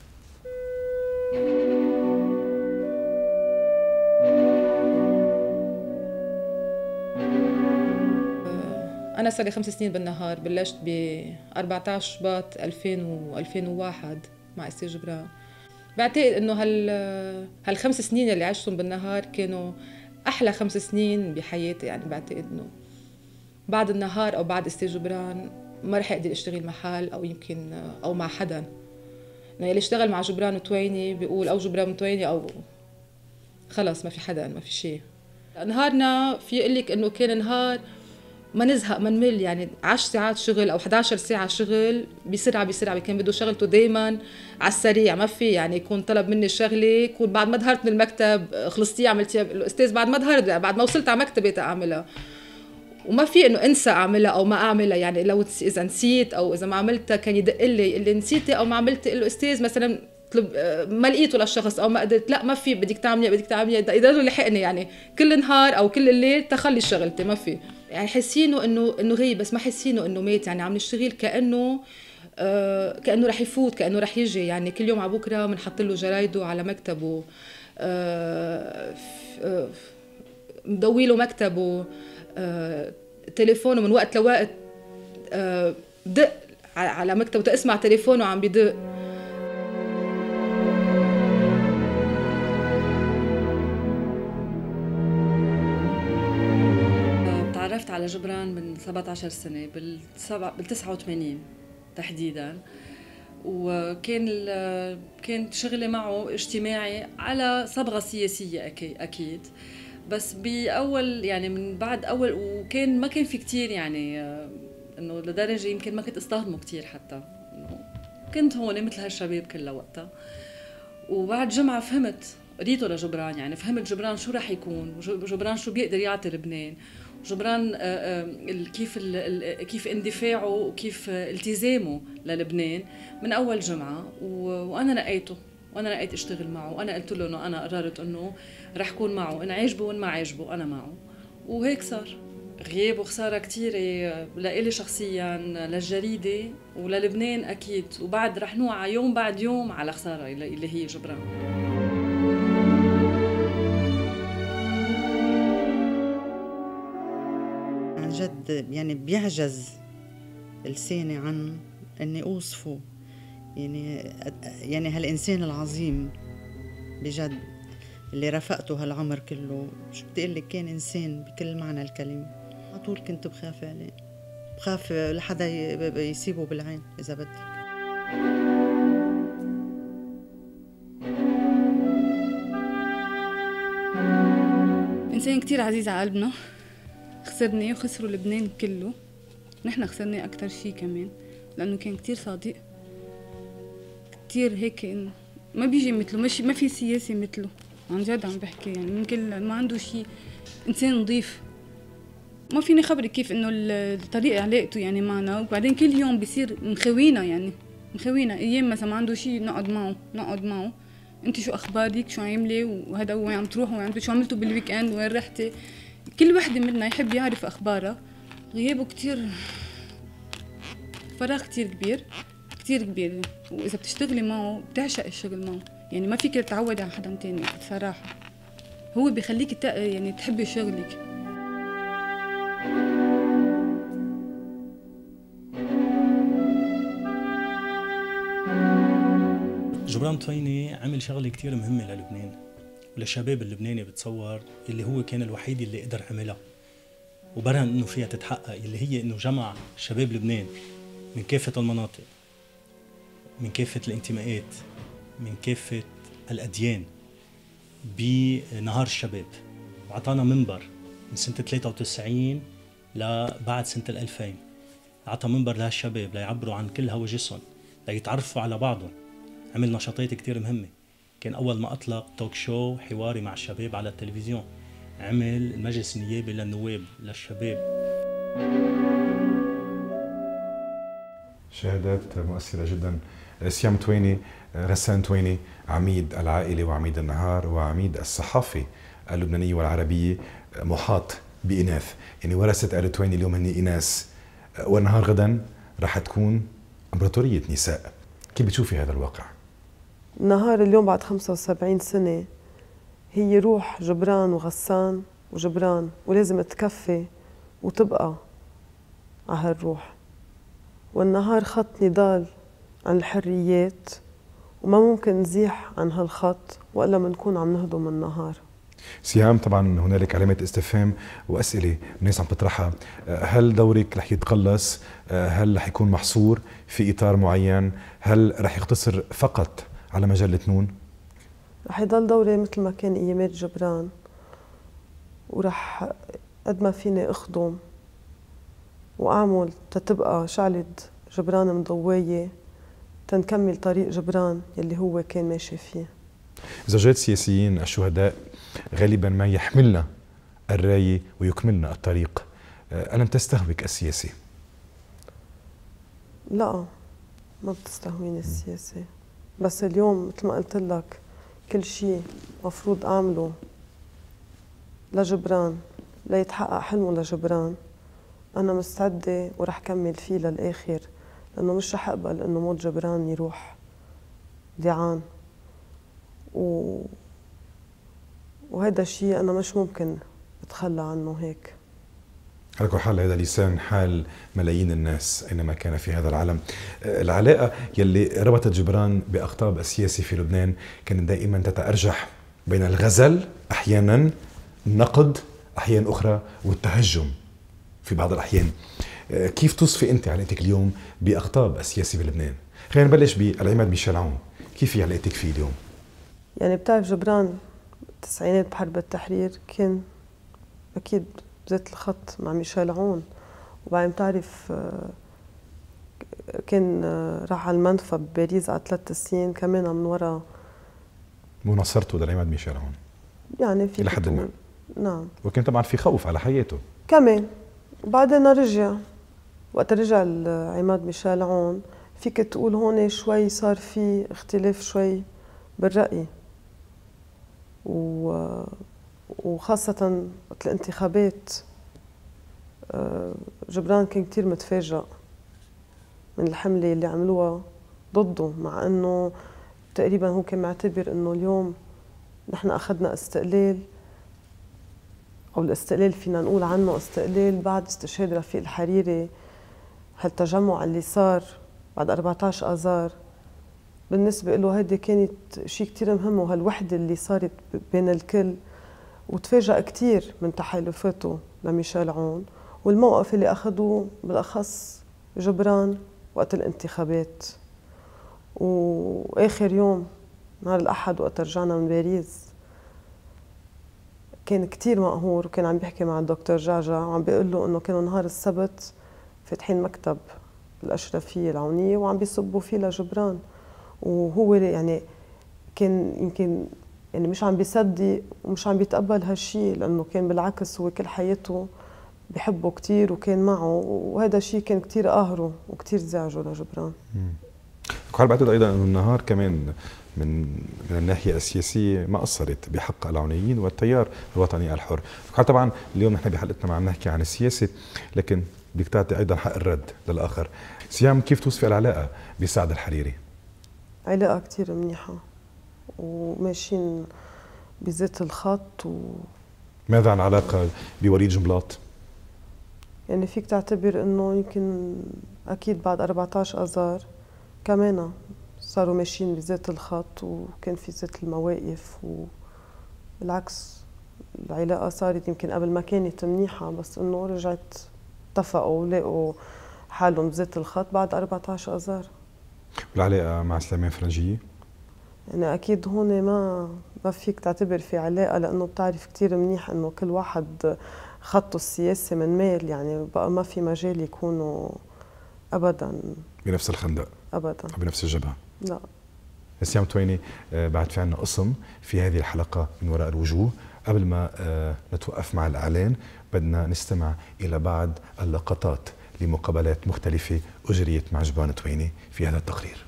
[SPEAKER 6] أنا صار لي خمس سنين بالنهار. بلشت ب أربعة عشر شباط ألفين وألفين وواحد مع أستاذ جبران. بعتقد إنه هال هالخمس سنين اللي عشتهم بالنهار كانوا أحلى خمس سنين بحياتي. يعني بعتقد إنه بعد النهار أو بعد أستاذ جبران ما رح أقدر أشتغل مع حال أو يمكن أو مع حدا. يعني اللي اشتغل مع جبران وتويني بيقول أو جبران وتويني أو خلص ما في حدا، ما في شيء. نهارنا في يقول لك إنه كان نهار ما نزهق ما نمل. يعني عشر ساعات شغل او إحدى عشرة ساعة شغل بسرعة بسرعة. كان بده شغلته دايما على السريع، ما في يعني يكون طلب مني الشغلة يكون بعد ما ظهرت من المكتب خلصتيها عملتيها. الأستاذ بعد ما ظهرت بعد ما وصلت على مكتبي تعملها، وما في انه انسى اعملها او ما اعملها. يعني لو اذا نسيت او اذا ما عملتها كان يدق لي اللي نسيتي او ما عملتي، له استاذ مثلا طلب ما لقيته للشخص او ما قدرت، لا ما في بدك تعملي بدك تعملي اذا لحقني. يعني كل نهار او كل الليل تخلي شغلتي ما في. يعني حسينه انه انه غيب بس ما حسينه انه مات. يعني عم نشتغل كانه آه كانه رح يفوت، كانه رح يجي. يعني كل يوم على بكره بنحط له جرايده على مكتبه، آه آه مضوي له مكتبه، آه تليفونه من وقت لوقت آه دق على مكتبه تسمع تليفونه عم بدق.
[SPEAKER 7] تعرفت على جبران من سبعة عشر سنة بال تسعة وثمانين تحديدا، وكان كان شغلي معه اجتماعي على صبغة سياسية أكيد، بس بأول يعني من بعد أول وكان ما كان في كتير يعني إنه لدرجة يمكن ما كنت استخدمه كتير حتى. كنت هون مثل هالشباب كلها وقتها. وبعد جمعة فهمت قريته لجبران، يعني فهمت جبران شو رح يكون، جبران شو بيقدر يعطي لبنان، جبران كيف كيف اندفاعه وكيف التزامه للبنان من أول جمعة. وأنا نقيته وأنا نقيت أشتغل معه، وأنا قلت له إنه أنا قررت إنه رح كون معه، إن عاجبه وإن ما عاجبه أنا معه. وهيك صار. غياب وخسارة كتيرة لإلي شخصياً، للجريدة وللبنان أكيد، وبعد رح نوعى يوم بعد يوم على خسارة اللي هي جبران.
[SPEAKER 8] عن جد يعني بيعجز لساني عن إني أوصفه. يعني يعني هالإنسان العظيم بجد. اللي رافقته هالعمر كله، شو بدي اقول لك، كان انسان بكل معنى الكلمه. على طول كنت بخاف عليه، بخاف لحدا يسيبه بالعين اذا بدك.
[SPEAKER 9] إنسان كتير عزيز على قلبنا، خسرناه وخسروا لبنان كله، نحن خسرناه أكتر شي كمان لأنه كان كتير صادق، كتير هيك ما بيجي مثله، مش ما في سياسي مثله، عن جد عم بحكي يعني ممكن ما عنده شي، إنسان نظيف. ما فيني خبرك كيف إنه الطريقة علاقته يعني معنا، وبعدين كل يوم بيصير مخوينا يعني مخوينا. أيام مثلا ما عنده شي نقعد معه نقعد معه انت شو اخبارك، شو عامله، وهذا وين عم تروح، وين شو عملتوا بالويك اند، وين رحتي. كل وحده منا يحب يعرف اخبارها. غيابه كتير فراغ كتير كبير كتير كبير، واذا بتشتغلي معه بتعشق الشغل معه، يعني ما فيك تتعودي على حدا تاني بصراحه. هو بيخليك يعني تحبي شغلك.
[SPEAKER 10] جبران تويني عمل شغله كتير مهمه للبنان وللشباب اللبناني، بتصور اللي هو كان الوحيد اللي قدر عملها وبرهن انه فيها تتحقق، اللي هي انه جمع شباب لبنان من كافه المناطق، من كافه الانتماءات، من كافه الاديان بنهار الشباب، وعطانا منبر من سنه ثلاثة وتسعين لبعد سنه الألفين. عطى منبر لهالشباب ليعبروا عن كل هواجسهم، ليتعرفوا على بعضهم. عمل نشاطات كتير مهمة، كان أول ما أطلق توك شو حواري مع الشباب على التلفزيون، عمل المجلس النيابي للنواب للشباب.
[SPEAKER 2] شهادات مؤثرة جدا. سيام تويني، غسان تويني، عميد العائلة وعميد النهار وعميد الصحافة اللبنانية والعربية، محاط بإناث، يعني ورثة آل تويني اليوم هني إناث، والنهار غدا راح تكون إمبراطورية نساء. كيف بتشوفي هذا الواقع؟
[SPEAKER 4] نهار اليوم بعد خمسة وسبعين سنة هي روح جبران وغسان وجبران، ولازم تكفي وتبقى على هالروح. والنهار خط نضال عن الحريات، وما ممكن نزيح عن هالخط وإلا منكون عم نهضم النهار.
[SPEAKER 2] سهام، طبعا هنالك علامات استفهام وأسئلة الناس عم تطرحها. هل دورك رح يتقلص؟ هل رح يكون محصور في إطار معين؟ هل رح يقتصر فقط على مجلة نون؟
[SPEAKER 4] رح يضل دوري مثل ما كان أيامات جبران، ورح قد ما فيني أخدم وأعمل تتبقى شعلة جبران مضوية تنكمل طريق جبران يلي هو كان ماشي فيه.
[SPEAKER 2] زوجات سياسيين الشهداء غالبا ما يحملنا الراية ويكملنا الطريق. ألم تستهوك السياسة؟
[SPEAKER 4] لا، ما بتستهويني السياسة، بس اليوم مثل ما قلت لك كل شيء مفروض أعمله لجبران ليتحقق حلمه لجبران، أنا مستعدة ورح كمل فيه للآخر، لأنه مش رح أقبل إنه موت جبران يروح ضيعان. و... وهذا الشيء أنا مش ممكن أتخلى عنه هيك.
[SPEAKER 2] على كل حال هذا لسان حال ملايين الناس أينما كان في هذا العالم. العلاقة يلي ربطت جبران بأقطاب السياسي في لبنان كانت دائما تتأرجح بين الغزل أحيانا، النقد أحيانا أخرى، والتهجم في بعض الأحيان. كيف تصفي أنت علاقتك اليوم بأقطاب السياسي بلبنان؟ خلينا نبلش بالعماد ميشيل عون، كيف هي علاقتك فيه اليوم؟
[SPEAKER 4] يعني بتعرف جبران بالتسعينات بحرب التحرير كان أكيد بذات الخط مع ميشيل عون، وبعدين بتعرف كان راح على المنفى بباريس على ثلاث سنين كمان من وراء
[SPEAKER 2] مناصرته للعماد ميشيل عون
[SPEAKER 4] يعني في
[SPEAKER 2] إلى حد ما.
[SPEAKER 4] نعم،
[SPEAKER 2] وكان طبعا في خوف على حياته
[SPEAKER 4] كمان. وبعدين رجع، وقت رجع العماد ميشيل عون فيك تقول هون شوي صار في اختلاف شوي بالرأي، و وخاصة وقت الانتخابات جبران كان كتير متفاجئ من الحملة اللي عملوها ضده، مع انه تقريبا هو كان معتبر انه اليوم نحن اخذنا استقلال، او الاستقلال فينا نقول عنه استقلال بعد استشهاد رفيق الحريري. هالتجمع اللي صار بعد أربعة عشر آذار بالنسبة له هيدي كانت شيء كتير مهم، وهالوحدة اللي صارت بين الكل. وتفاجأ كتير من تحالفاته لميشيل عون والموقف اللي أخذوه بالأخص جبران وقت الانتخابات. وآخر يوم نهار الأحد وقت رجعنا من باريس كان كتير مقهور، وكان عم بيحكي مع الدكتور جعجع وعم بيقول له إنه كانوا نهار السبت فاتحين مكتب الأشرفية العونية وعم بيصبوا فيه لجبران، وهو يعني كان يمكن يعني مش عم بيصدق ومش عم بيتقبل هالشيء، لأنه كان بالعكس هو كل حياته بحبه كتير وكان معه، وهذا الشيء كان كتير قاهره وكتير زعجه لجبران.
[SPEAKER 2] وقال بعتقد أيضا أنه النهار كمان من من الناحية السياسية ما قصرت بحق العونيين والتيار الوطني الحر. وقال طبعا اليوم نحن بحلقتنا ما عم نحكي عن السياسة، لكن بدك تعطي أيضا حق الرد للآخر. سيام، كيف توصفي العلاقة بسعد الحريري؟
[SPEAKER 4] علاقة كتير منيحة وماشيين بذات الخط. و
[SPEAKER 2] ماذا عن العلاقة بوليد جنبلاط؟
[SPEAKER 4] يعني فيك تعتبر انه يمكن اكيد بعد أربعة عشر اذار كمان صاروا ماشيين بذات الخط، وكان في ذات المواقف، وبالعكس العلاقة صارت يمكن قبل ما كانت منيحة، بس انه رجعت اتفقوا ولقوا حالهم بذات الخط بعد أربعة عشر اذار.
[SPEAKER 2] والعلاقة مع سليمان فرنجية؟
[SPEAKER 4] يعني اكيد هون ما ما فيك تعتبر في علاقة، لانه بتعرف كتير منيح انه كل واحد خطه السياسي من مال، يعني بقى ما في مجال يكونوا ابدا
[SPEAKER 2] بنفس الخندق
[SPEAKER 4] ابدا
[SPEAKER 2] او بنفس الجبهة.
[SPEAKER 4] لا.
[SPEAKER 2] سيام تويني، بعد في عنا قسم في هذه الحلقة من وراء الوجوه. قبل ما نتوقف مع الإعلان بدنا نستمع إلى بعض اللقطات لمقابلات مختلفة أجريت مع جبران تويني في هذا التقرير.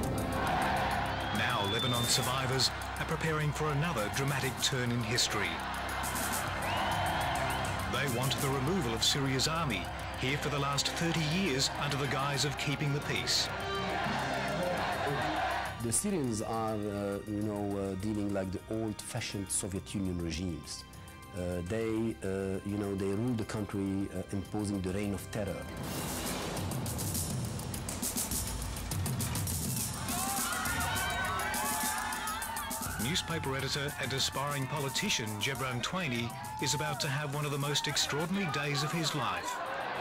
[SPEAKER 11] Now Lebanon survivors are preparing for another dramatic turn in history. They want the removal of Syria's army, here for the last thirty years under the guise of keeping the peace.
[SPEAKER 12] The Syrians are, uh, you know, uh, dealing like the old-fashioned Soviet Union regimes. Uh, they, uh, you know, they rule the country, uh, imposing the reign of terror.
[SPEAKER 11] Newspaper editor and aspiring politician Gebran Twaini is about to have one of the most extraordinary days of his life.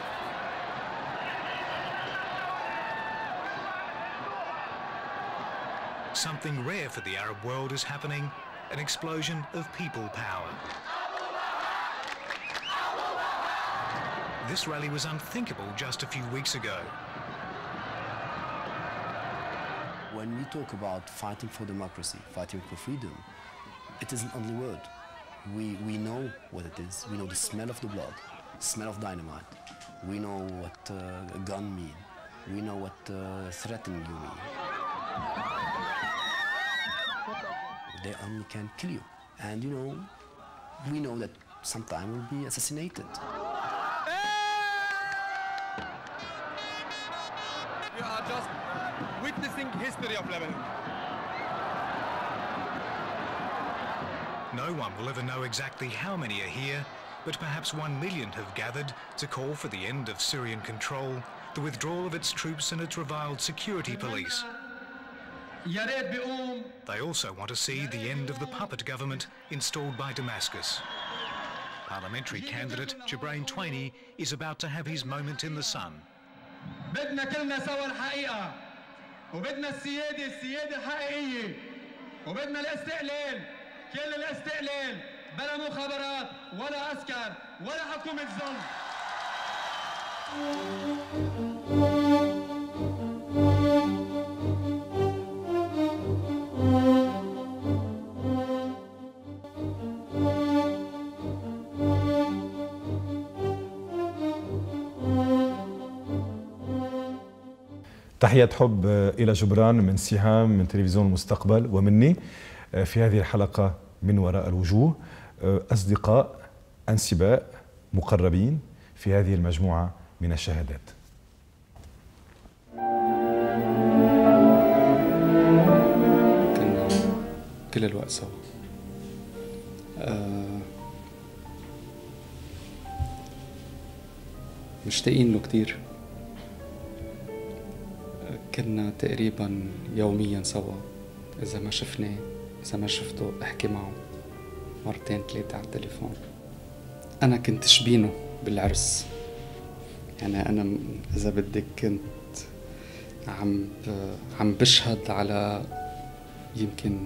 [SPEAKER 11] Something rare for the Arab world is happening, an explosion of people power. This rally was unthinkable just a few weeks ago.
[SPEAKER 12] When we talk about fighting for democracy, fighting for freedom, it isn't only word. We, we know what it is. We know the smell of the blood, smell of dynamite. We know what uh, a gun means. We know what uh, threatening you mean. They only can kill you. And you know, we know that sometime will be assassinated.
[SPEAKER 1] We are just witnessing history of Lebanon.
[SPEAKER 11] No one will ever know exactly how many are here, but perhaps one million have gathered to call for the end of Syrian control, the withdrawal of its troops and its reviled security police. They also want to see the end of the puppet government installed by Damascus. Parliamentary candidate Gebran Twaini is about to have his moment in the sun.
[SPEAKER 1] بدنا كلنا سوا الحقيقة، وبدنا السيادة السيادة الحقيقية، وبدنا الاستقلال، كل الاستقلال بلا مخابرات ولا عسكر ولا حكومة ظلم.
[SPEAKER 2] تحية حب إلى جبران من سهام من تلفزيون المستقبل ومني في هذه الحلقة من وراء الوجوه، أصدقاء أنسباء مقربين في هذه المجموعة من الشهادات.
[SPEAKER 13] كنا كل الوقت سوا. أه مشتاقين له كتير. كنا تقريبا يوميا سوا، إذا ما شفناه إذا ما شفته أحكي معه مرتين ثلاثة على التليفون. أنا كنت شبينه بالعرس، يعني أنا إذا بدك كنت عم عم بشهد على يمكن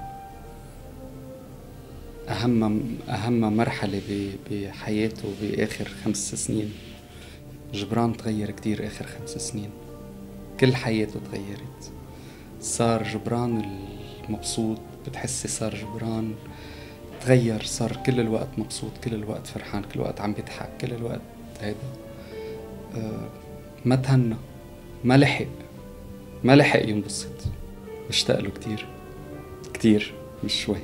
[SPEAKER 13] أهم أهم مرحلة بحياته بآخر خمس سنين. جبران تغير كتير آخر خمس سنين، كل حياته تغيرت. صار جبران المبسوط، بتحسي صار جبران تغير، صار كل الوقت مبسوط، كل الوقت فرحان، كل الوقت عم بيضحك، كل الوقت هيدا. أه ما تهنى، ما لحق ما لحق ينبسط. مشتاق له كتير كتير، مش شوي.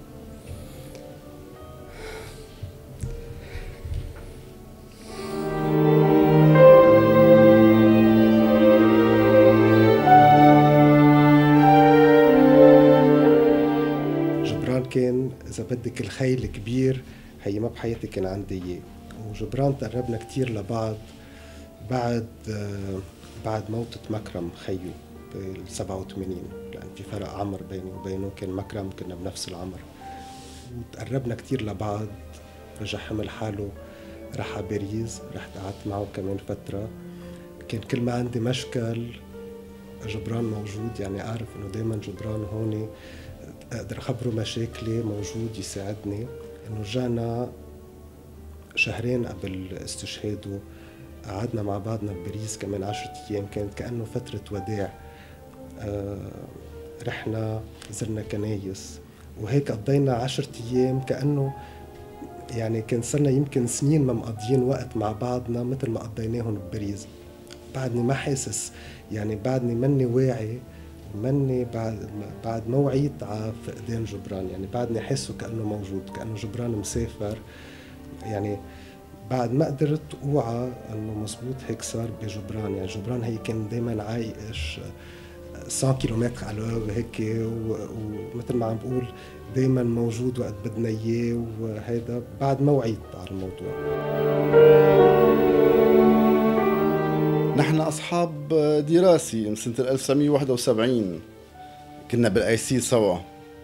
[SPEAKER 14] كان إذا بدك الخيل الكبير هي ما بحياتي كان عندي إياه. وجبران تقربنا كتير لبعض بعد آه بعد موتة مكرم خيو بال سبعة وثمانين، لأن في فرق عمر بيني وبينه، كان مكرم كنا بنفس العمر. وتقربنا كتير لبعض. رجع حمل حاله راح على باريس، رحت قعدت معه كمان فترة. كان كل ما عندي مشكل جبران موجود، يعني أعرف إنه دايما جبران هون أقدر أخبره مشاكلي، موجود يساعدني. إنه رجعنا شهرين قبل استشهاده، قعدنا مع بعضنا بباريس كمان عشرة أيام، كانت كأنه فترة وداع. آه رحنا زرنا كنايس وهيك قضينا عشرة أيام، كأنه يعني كان صرنا يمكن سنين ما مقضيين وقت مع بعضنا مثل ما قضيناهم بباريس. بعدني ما حاسس، يعني بعدني مني واعي، مني بعد بعد ما وعيت على فقدان جبران، يعني بعدني حاسه كأنه موجود، كأنه جبران مسافر. يعني بعد ما قدرت اوعى انه مزبوط هيك صار بجبران. يعني جبران هي كان دايما عايش مية كيلومتر على الأور هيك، ومثل ما عم بقول دايما موجود وقت بدنا اياه. وهيدا بعد ما وعيت على الموضوع.
[SPEAKER 15] نحن أصحاب دراسي من سنة ألف وتسعمية وواحد وسبعين، كنا بالآي سي سوا،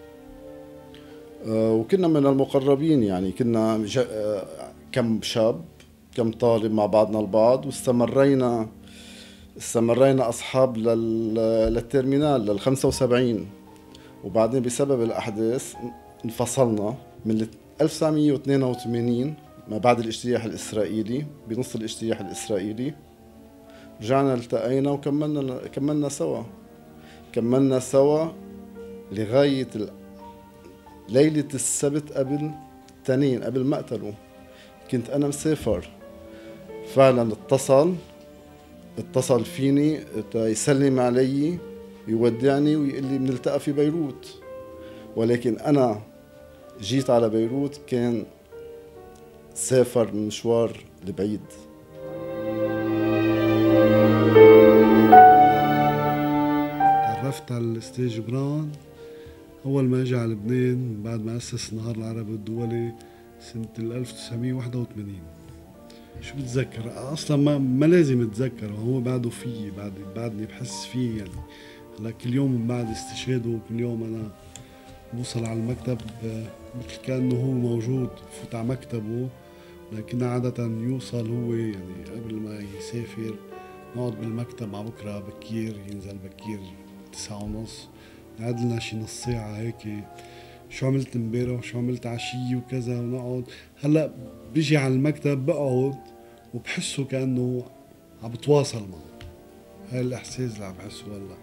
[SPEAKER 15] وكنا من المقربين. يعني كنا كم شاب كم طالب مع بعضنا البعض، واستمرينا استمرينا أصحاب للترمينال لل خمسة وسبعين. وبعدين بسبب الأحداث انفصلنا من ألف وتسعمية واثنين وثمانين ما بعد الاجتياح الإسرائيلي، بنص الاجتياح الإسرائيلي رجعنا التقينا وكملنا كملنا سوا كملنا سوا لغاية ليلة السبت قبل تنين قبل مقتله. كنت أنا مسافر، فعلا اتصل اتصل فيني يسلم علي يودعني ويقول لي بنلتقى في بيروت. ولكن أنا جيت على بيروت كان سافر مشوار لبعيد.
[SPEAKER 16] تعرفت على الأستاذ جبران أول ما أجى على لبنان بعد ما أسس النهار العربي الدولي سنة ألف وتسعمية وواحد وثمانين. شو بتذكر؟ أصلا ما, ما لازم أتذكر، هو بعده فيه، بعد بعدني بحس فيه. يعني هلا كل يوم بعد استشهاده كل يوم أنا بوصل على المكتب مثل كأنه هو موجود، فوت على مكتبه. لكن عادة يوصل هو يعني قبل ما يسافر، نقعد بالمكتب على بكرة بكير، ينزل بكير تسعة ونص، نقعد لنا شي نص ساعة هيك، شو عملت امبارح وشو عملت عشية وكذا، ونقعد. هلا بيجي على المكتب بقعد وبحسه كأنه عم بتواصل معه. هاي الإحساس اللي عم بحسه هلا.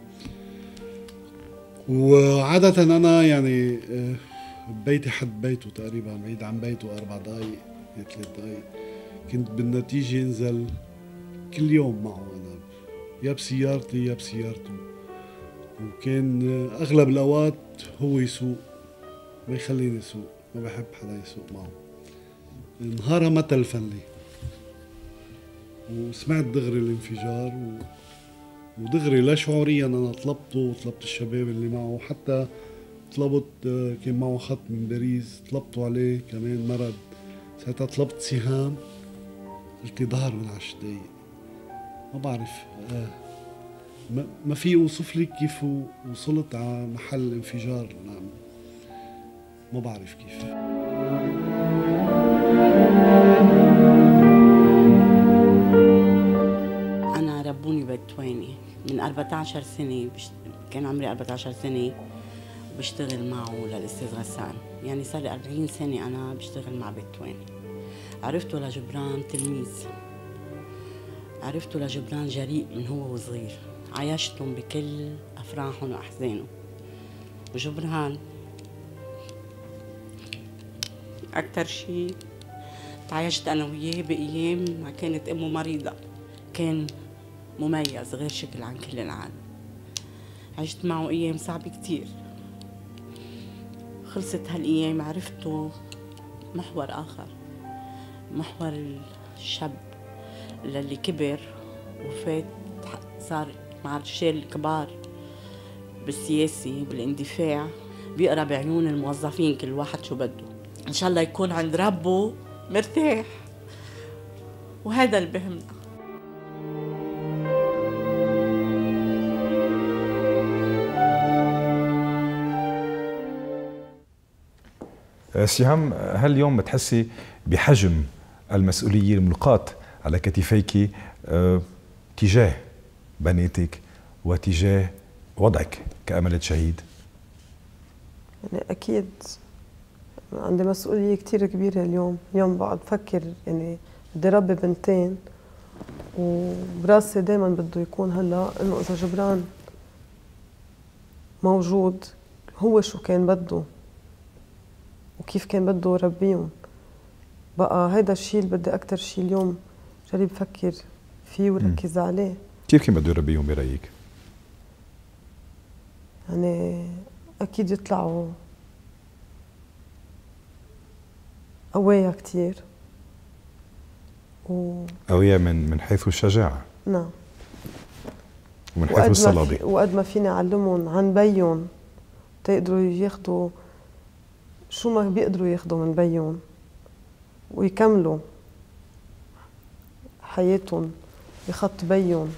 [SPEAKER 16] وعادة أنا يعني بيتي حد بيته تقريبا، بعيد عن بيته أربع دقايق ثلاث دقايق. كنت بالنتيجة انزل كل يوم معه أنا، يا بسيارتي يا بسيارته. وكان أغلب الأوقات هو يسوق، ما يخليني أسوق، ما بحب حدا يسوق معه. نهارها ما تلفن لي، وسمعت دغري الانفجار و... ودغري لا شعوريا أنا طلبته وطلبت الشباب اللي معه، وحتى طلبت كان معه خط من باريس طلبته عليه كمان مرض. ساعتها طلبت سهام، قلت لي ظهر من عشر دقايق. ما بعرف آه. ما- ما في اوصف لك كيف وصلت على محل انفجار. نعم، ما بعرف كيف.
[SPEAKER 17] أنا ربوني بالتويني من أربعة عشر سنة، بشت... كان عمري أربعة عشر سنة بشتغل معه للأستاذ غسان، يعني صار لي أربعين سنة أنا بشتغل مع بالتويني. عرفته لجبران تلميذ، عرفته لجبران جريء من هو وصغير، عايشتهم بكل أفراحهم وأحزانهم. وجبران أكتر شيء تعايشت أنا وياه بأيام ما كانت أمه مريضة، كان مميز غير شكل عن كل العالم. عشت معه أيام صعبة كتير، خلصت هالأيام عرفته محور آخر، محور الشاب اللي كبر وفات صار مع الرجال الكبار بالسياسي بالاندفاع، بيقرا بعيون الموظفين كل واحد شو بده. إن شاء الله يكون عند ربه مرتاح، وهذا اللي بهمنا.
[SPEAKER 2] سهام، هل اليوم بتحسي بحجم المسؤولية الملقاة على كتفيك اه تجاه بناتك وتجاه وضعك كأملة شهيد؟
[SPEAKER 4] يعني أكيد عندي مسؤولية كتير كبيرة اليوم. اليوم بقعد بفكر يعني بدي ربي بنتين، وبراسي دايما بده يكون هلا إنه إذا جبران موجود هو شو كان بده وكيف كان بده يربيهم. بقى هيدا الشيء اللي بدي أكتر شيء اليوم جرب فكر فيه وركز عليه.
[SPEAKER 2] كيف كان بده يربيهم برأيك؟
[SPEAKER 4] يعني أكيد يطلعوا قوية كتير و...
[SPEAKER 2] قوية من من حيث الشجاعة.
[SPEAKER 4] نعم.
[SPEAKER 2] ومن حيث الصلابة.
[SPEAKER 4] في... وقد ما فيني أعلمهم عن بيهم تقدروا ياخدوا شو ما بيقدروا ياخدوا من بيهم ويكملوا حياتهم بخط بيهم.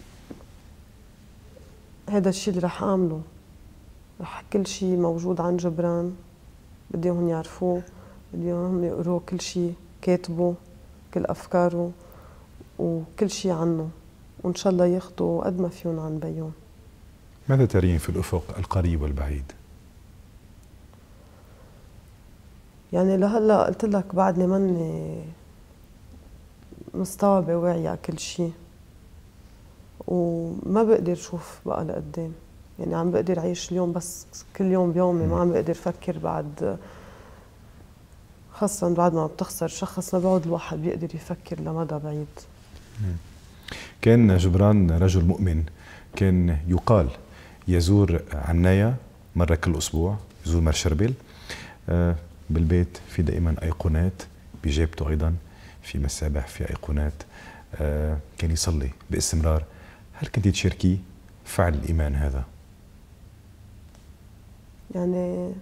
[SPEAKER 4] هذا الشيء اللي رح أعمله. رح كل شيء موجود عن جبران بدي اياهم يعرفوه، بدي اياهم يقروا كل شيء كاتبه، كل أفكاره وكل شيء عنه، وإن شاء الله ياخدوا قد ما فيهم عن بيهم.
[SPEAKER 2] ماذا ترين في الأفق القريب والبعيد؟
[SPEAKER 4] يعني لهلا قلت لك بعدني ماني مستوعبة واعية على كل شيء، وما بقدر شوف بقى لقدام. يعني عم بقدر عيش اليوم بس كل يوم بيومي، ما عم بقدر فكر بعد، خاصة بعد ما بتخسر شخص ما بعد الواحد بيقدر يفكر لمدى بعيد.
[SPEAKER 2] كان جبران رجل مؤمن، كان يقال يزور عناية مرة كل أسبوع، يزور مرشربل. آه بالبيت في دائما أيقونات، بجيبته أيضا في مسابح، في أيقونات. آه كان يصلي باستمرار. هل كنت تشاركي فعل الإيمان هذا؟
[SPEAKER 4] يعني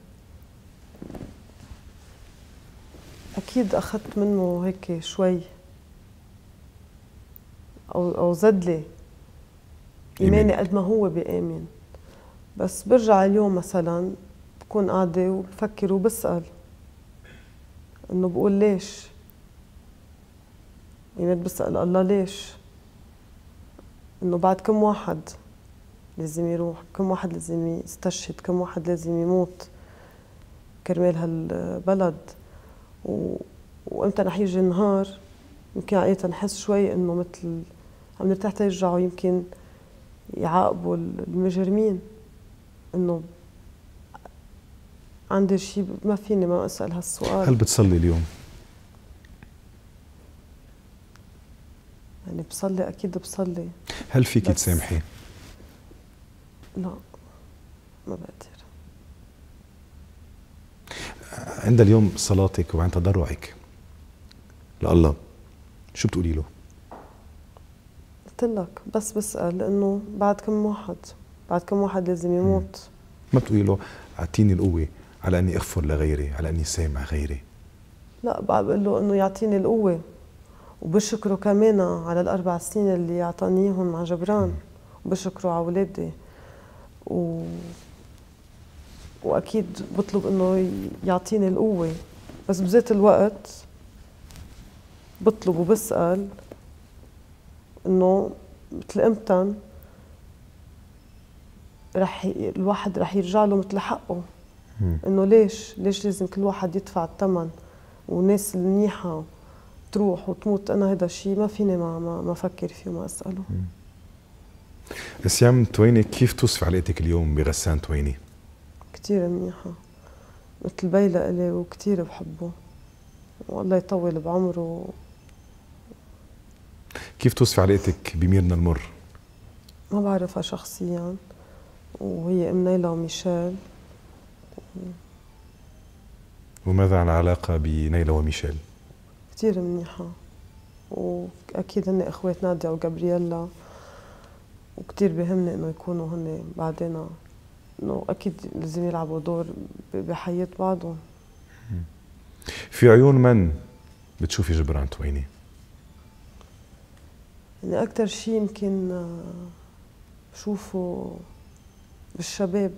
[SPEAKER 4] أكيد أخذت منه هيك شوي، أو أو زد لي إيماني قد ما هو بيآمن. بس برجع اليوم مثلا بكون قاعدة وبفكر وبسأل إنه بقول ليش؟ يعني بسأل الله ليش؟ إنه بعد كم واحد لازم يروح، كم واحد لازم يستشهد، كم واحد لازم يموت كرمال هالبلد، و... وإمتى رح يجي النهار يمكن عقيتا نحس شوي إنه مثل عم نرتاح يرجعوا يمكن يعاقبوا المجرمين. إنه عندي شيء ما فيني ما أسأل هالسؤال.
[SPEAKER 2] هل بتصلي اليوم؟
[SPEAKER 4] يعني بصلي أكيد بصلي.
[SPEAKER 2] هل فيك تسامحي؟
[SPEAKER 4] لا ما بقدر.
[SPEAKER 2] عند اليوم صلاتك وعند تضرعك لله شو بتقولي له؟
[SPEAKER 4] قلت لك بس بسأل إنه بعد كم واحد بعد كم واحد لازم يموت.
[SPEAKER 2] ما بتقولي له أعطيني القوة على أني أغفر لغيري، على أني سامع غيري؟
[SPEAKER 4] لا بقى بقول له إنه يعطيني القوة، وبشكره كمان على الأربع سنين اللي أعطانيهم مع جبران، وبشكره على أولادي، و... وأكيد بطلب إنه يعطيني القوة، بس بذات الوقت بطلب وبسأل إنه مثل إمتى رح ي... الواحد رح يرجع له مثل حقه. إنه ليش ليش لازم كل واحد يدفع الثمن والناس المنيحة تروح وتموت؟ أنا هذا الشيء ما فيني ما ما, ما أفكر فيه وما أسأله.
[SPEAKER 2] سيام تويني، كيف توصف علاقتك اليوم بغسان تويني؟
[SPEAKER 4] كتير منيحة، مثل بي لإلي وكتير بحبه والله يطول بعمره.
[SPEAKER 2] كيف توصف علاقتك بميرنا المر؟
[SPEAKER 4] ما بعرفها شخصيا، وهي ام نيلة وميشيل.
[SPEAKER 2] وماذا عن العلاقة بنيلة وميشيل؟
[SPEAKER 4] كتير منيحة، وأكيد هن إخوات نادية وجابرييلا، وكتير بيهمني إنه يكونوا هن بعدين، إنه أكيد لازم يلعبوا دور بحياة بعضهم.
[SPEAKER 2] في عيون من بتشوفي جبران تويني؟
[SPEAKER 4] يعني أكتر شيء يمكن بشوفه بالشباب.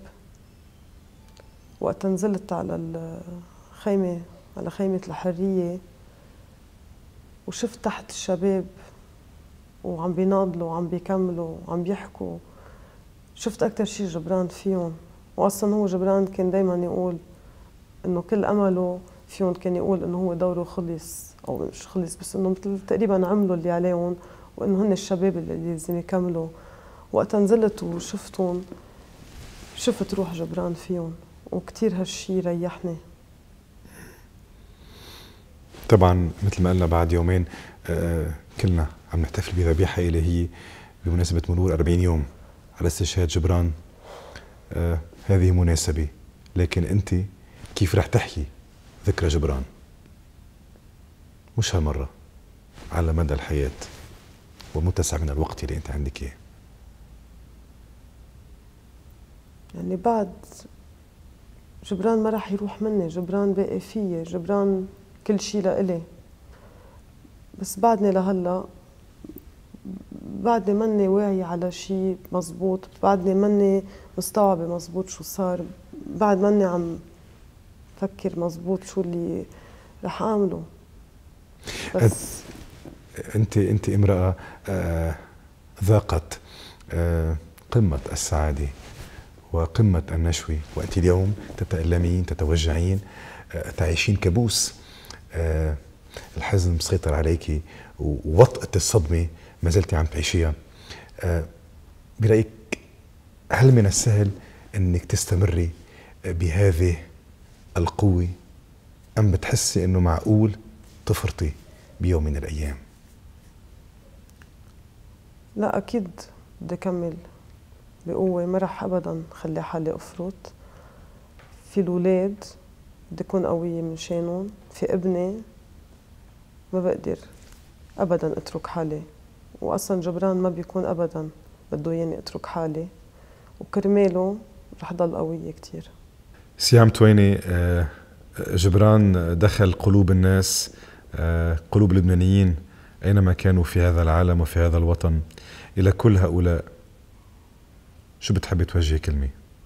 [SPEAKER 4] وقت نزلت على الخيمة على خيمة الحرية وشفت تحت الشباب وعم بيناضلوا وعم بيكملوا وعم بيحكوا، شفت أكتر شيء جبران فيهم. وأصلا هو جبران كان دايما يقول إنه كل أمله فيهم، كان يقول إنه هو دوره خلص، أو مش خلص بس إنه مثل تقريبا عملوا اللي عليهم، وإنه هن الشباب اللي لازم يكملوا. وقت نزلت وشفتهم شفت روح جبران فيهم، وكتير هالشي ريحني.
[SPEAKER 2] طبعا مثل ما قلنا بعد يومين آه كلنا عم نحتفل بذبيحة إلهية بمناسبة مرور أربعين يوم على استشهاد جبران. آه هذه مناسبة، لكن أنت كيف رح تحيي ذكرى جبران؟ مش هالمرة، على مدى الحياة ومتسع من الوقت اللي أنت عندك إياه.
[SPEAKER 4] يعني بعد جبران ما رح يروح مني، جبران باقي فيي، جبران كل شيء لإلي. بس بعدني لهلا بعدني مني واعي على شيء مزبوط، بعدني مني مستوعبة مزبوط شو صار، بعد مني عم فكر مزبوط شو اللي رح أعمله. بس
[SPEAKER 2] أنت أنت امرأة آه ذاقت آه قمة السعادة وقمة النشوة، وأنت اليوم تتألمين، تتوجعين، آه تعيشين كابوس. آه الحزن مسيطر عليك، ووطأة الصدمة ما زلتي عم تعيشيها. آه برأيك هل من السهل أنك تستمري بهذه القوة، أم بتحسي أنه معقول تفرطي بيوم من الأيام؟
[SPEAKER 4] لا أكيد بدي أكمل بقوة، ما رح أبدا خلي حالي أفرط. في الأولاد بدي أكون قوية من شانهم، في ابني ما بقدر أبدا أترك حالي، وأصلا جبران ما بيكون أبدا بده ياني أترك حالي، وكرماله رح ضل قوية كتير.
[SPEAKER 2] سيام تويني، جبران دخل قلوب الناس، قلوب اللبنانيين أينما كانوا في هذا العالم وفي هذا الوطن. إلى كل هؤلاء شو بتحبي توجهي كلمة؟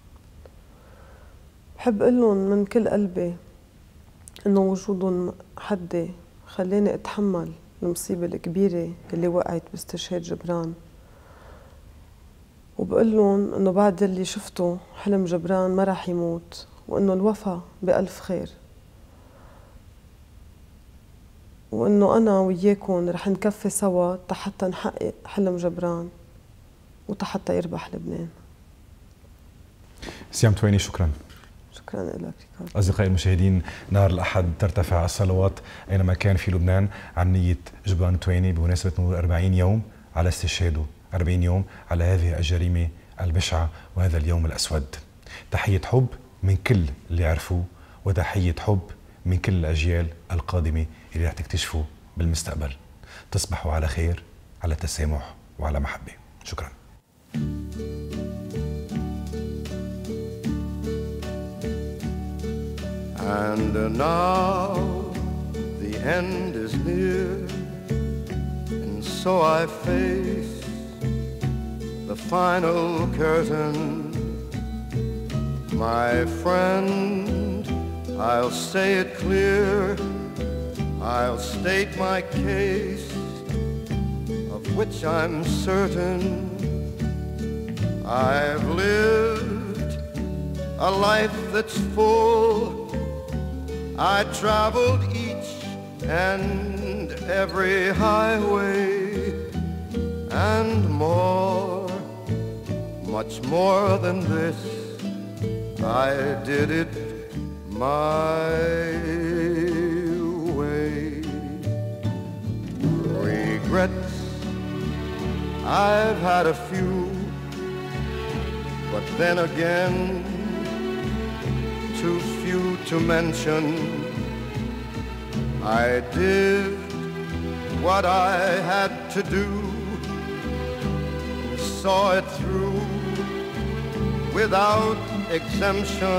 [SPEAKER 4] بحب أقول لهم من كل قلبي إنه وجودهم حدي خلاني أتحمل المصيبة الكبيرة اللي وقعت باستشهاد جبران، وبقول لهم إنه بعد اللي شفته حلم جبران ما راح يموت، وإنه الوفا بألف خير، وإنه أنا وياكم رح نكفي سوا حتى نحقق حلم جبران وحتى يربح لبنان.
[SPEAKER 2] سيام تويني، شكرا.
[SPEAKER 4] شكرا لك ريكارد.
[SPEAKER 2] أصدقائي المشاهدين، نهار الأحد ترتفع الصلوات أينما كان في لبنان عن نية جبران تويني بمناسبة مرور أربعين يوم على استشهاده، أربعين يوم على هذه الجريمة البشعة وهذا اليوم الأسود. تحية حب من كل اللي عرفوه، وتحية حب من كل الأجيال القادمة اللي رح تكتشفوا بالمستقبل. تصبحوا على خير، على تسامح وعلى محبة. شكرا.
[SPEAKER 18] And now the end is near, and so I face the the final curtain. My friend, I'll say it clear, I'll state my case, of which I'm certain. I've lived a life that's full. I traveled each and every highway and more, much more than this. I did it my way. Regrets, I've had a few, but then again, too few to mention. I did what I had to do, saw it through without exemption.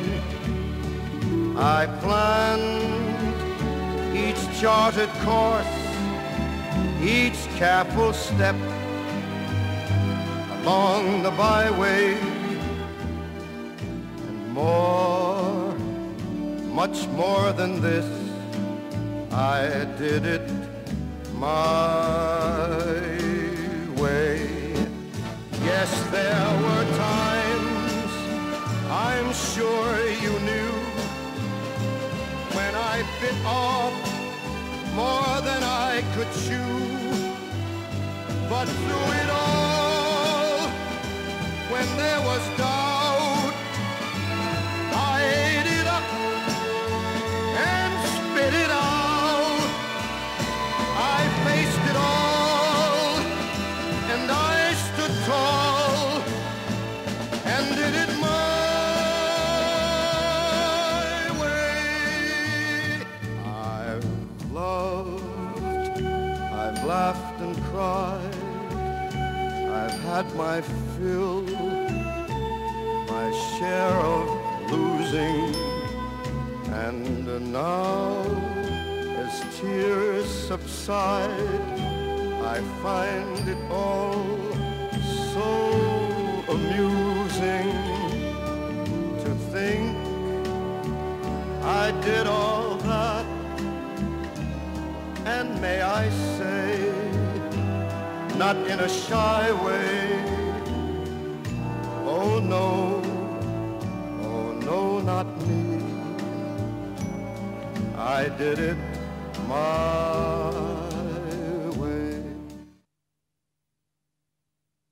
[SPEAKER 18] I planned each charted course, each careful step along the byway, and more, much more than this, I did it my way. Yes, there were times, I'm sure you knew, when I bit off more than I could chew. But through it all, when there was doubt, I ate it up and spit it out. I faced it all, and I stood tall, and did it my way. I've loved, I've laughed and cried, I've had my fill, my share of losing, and now as tears subside, I find it all so amusing to think I did all that, and may I say, not in a shy way, oh no, oh no, not me, I did it my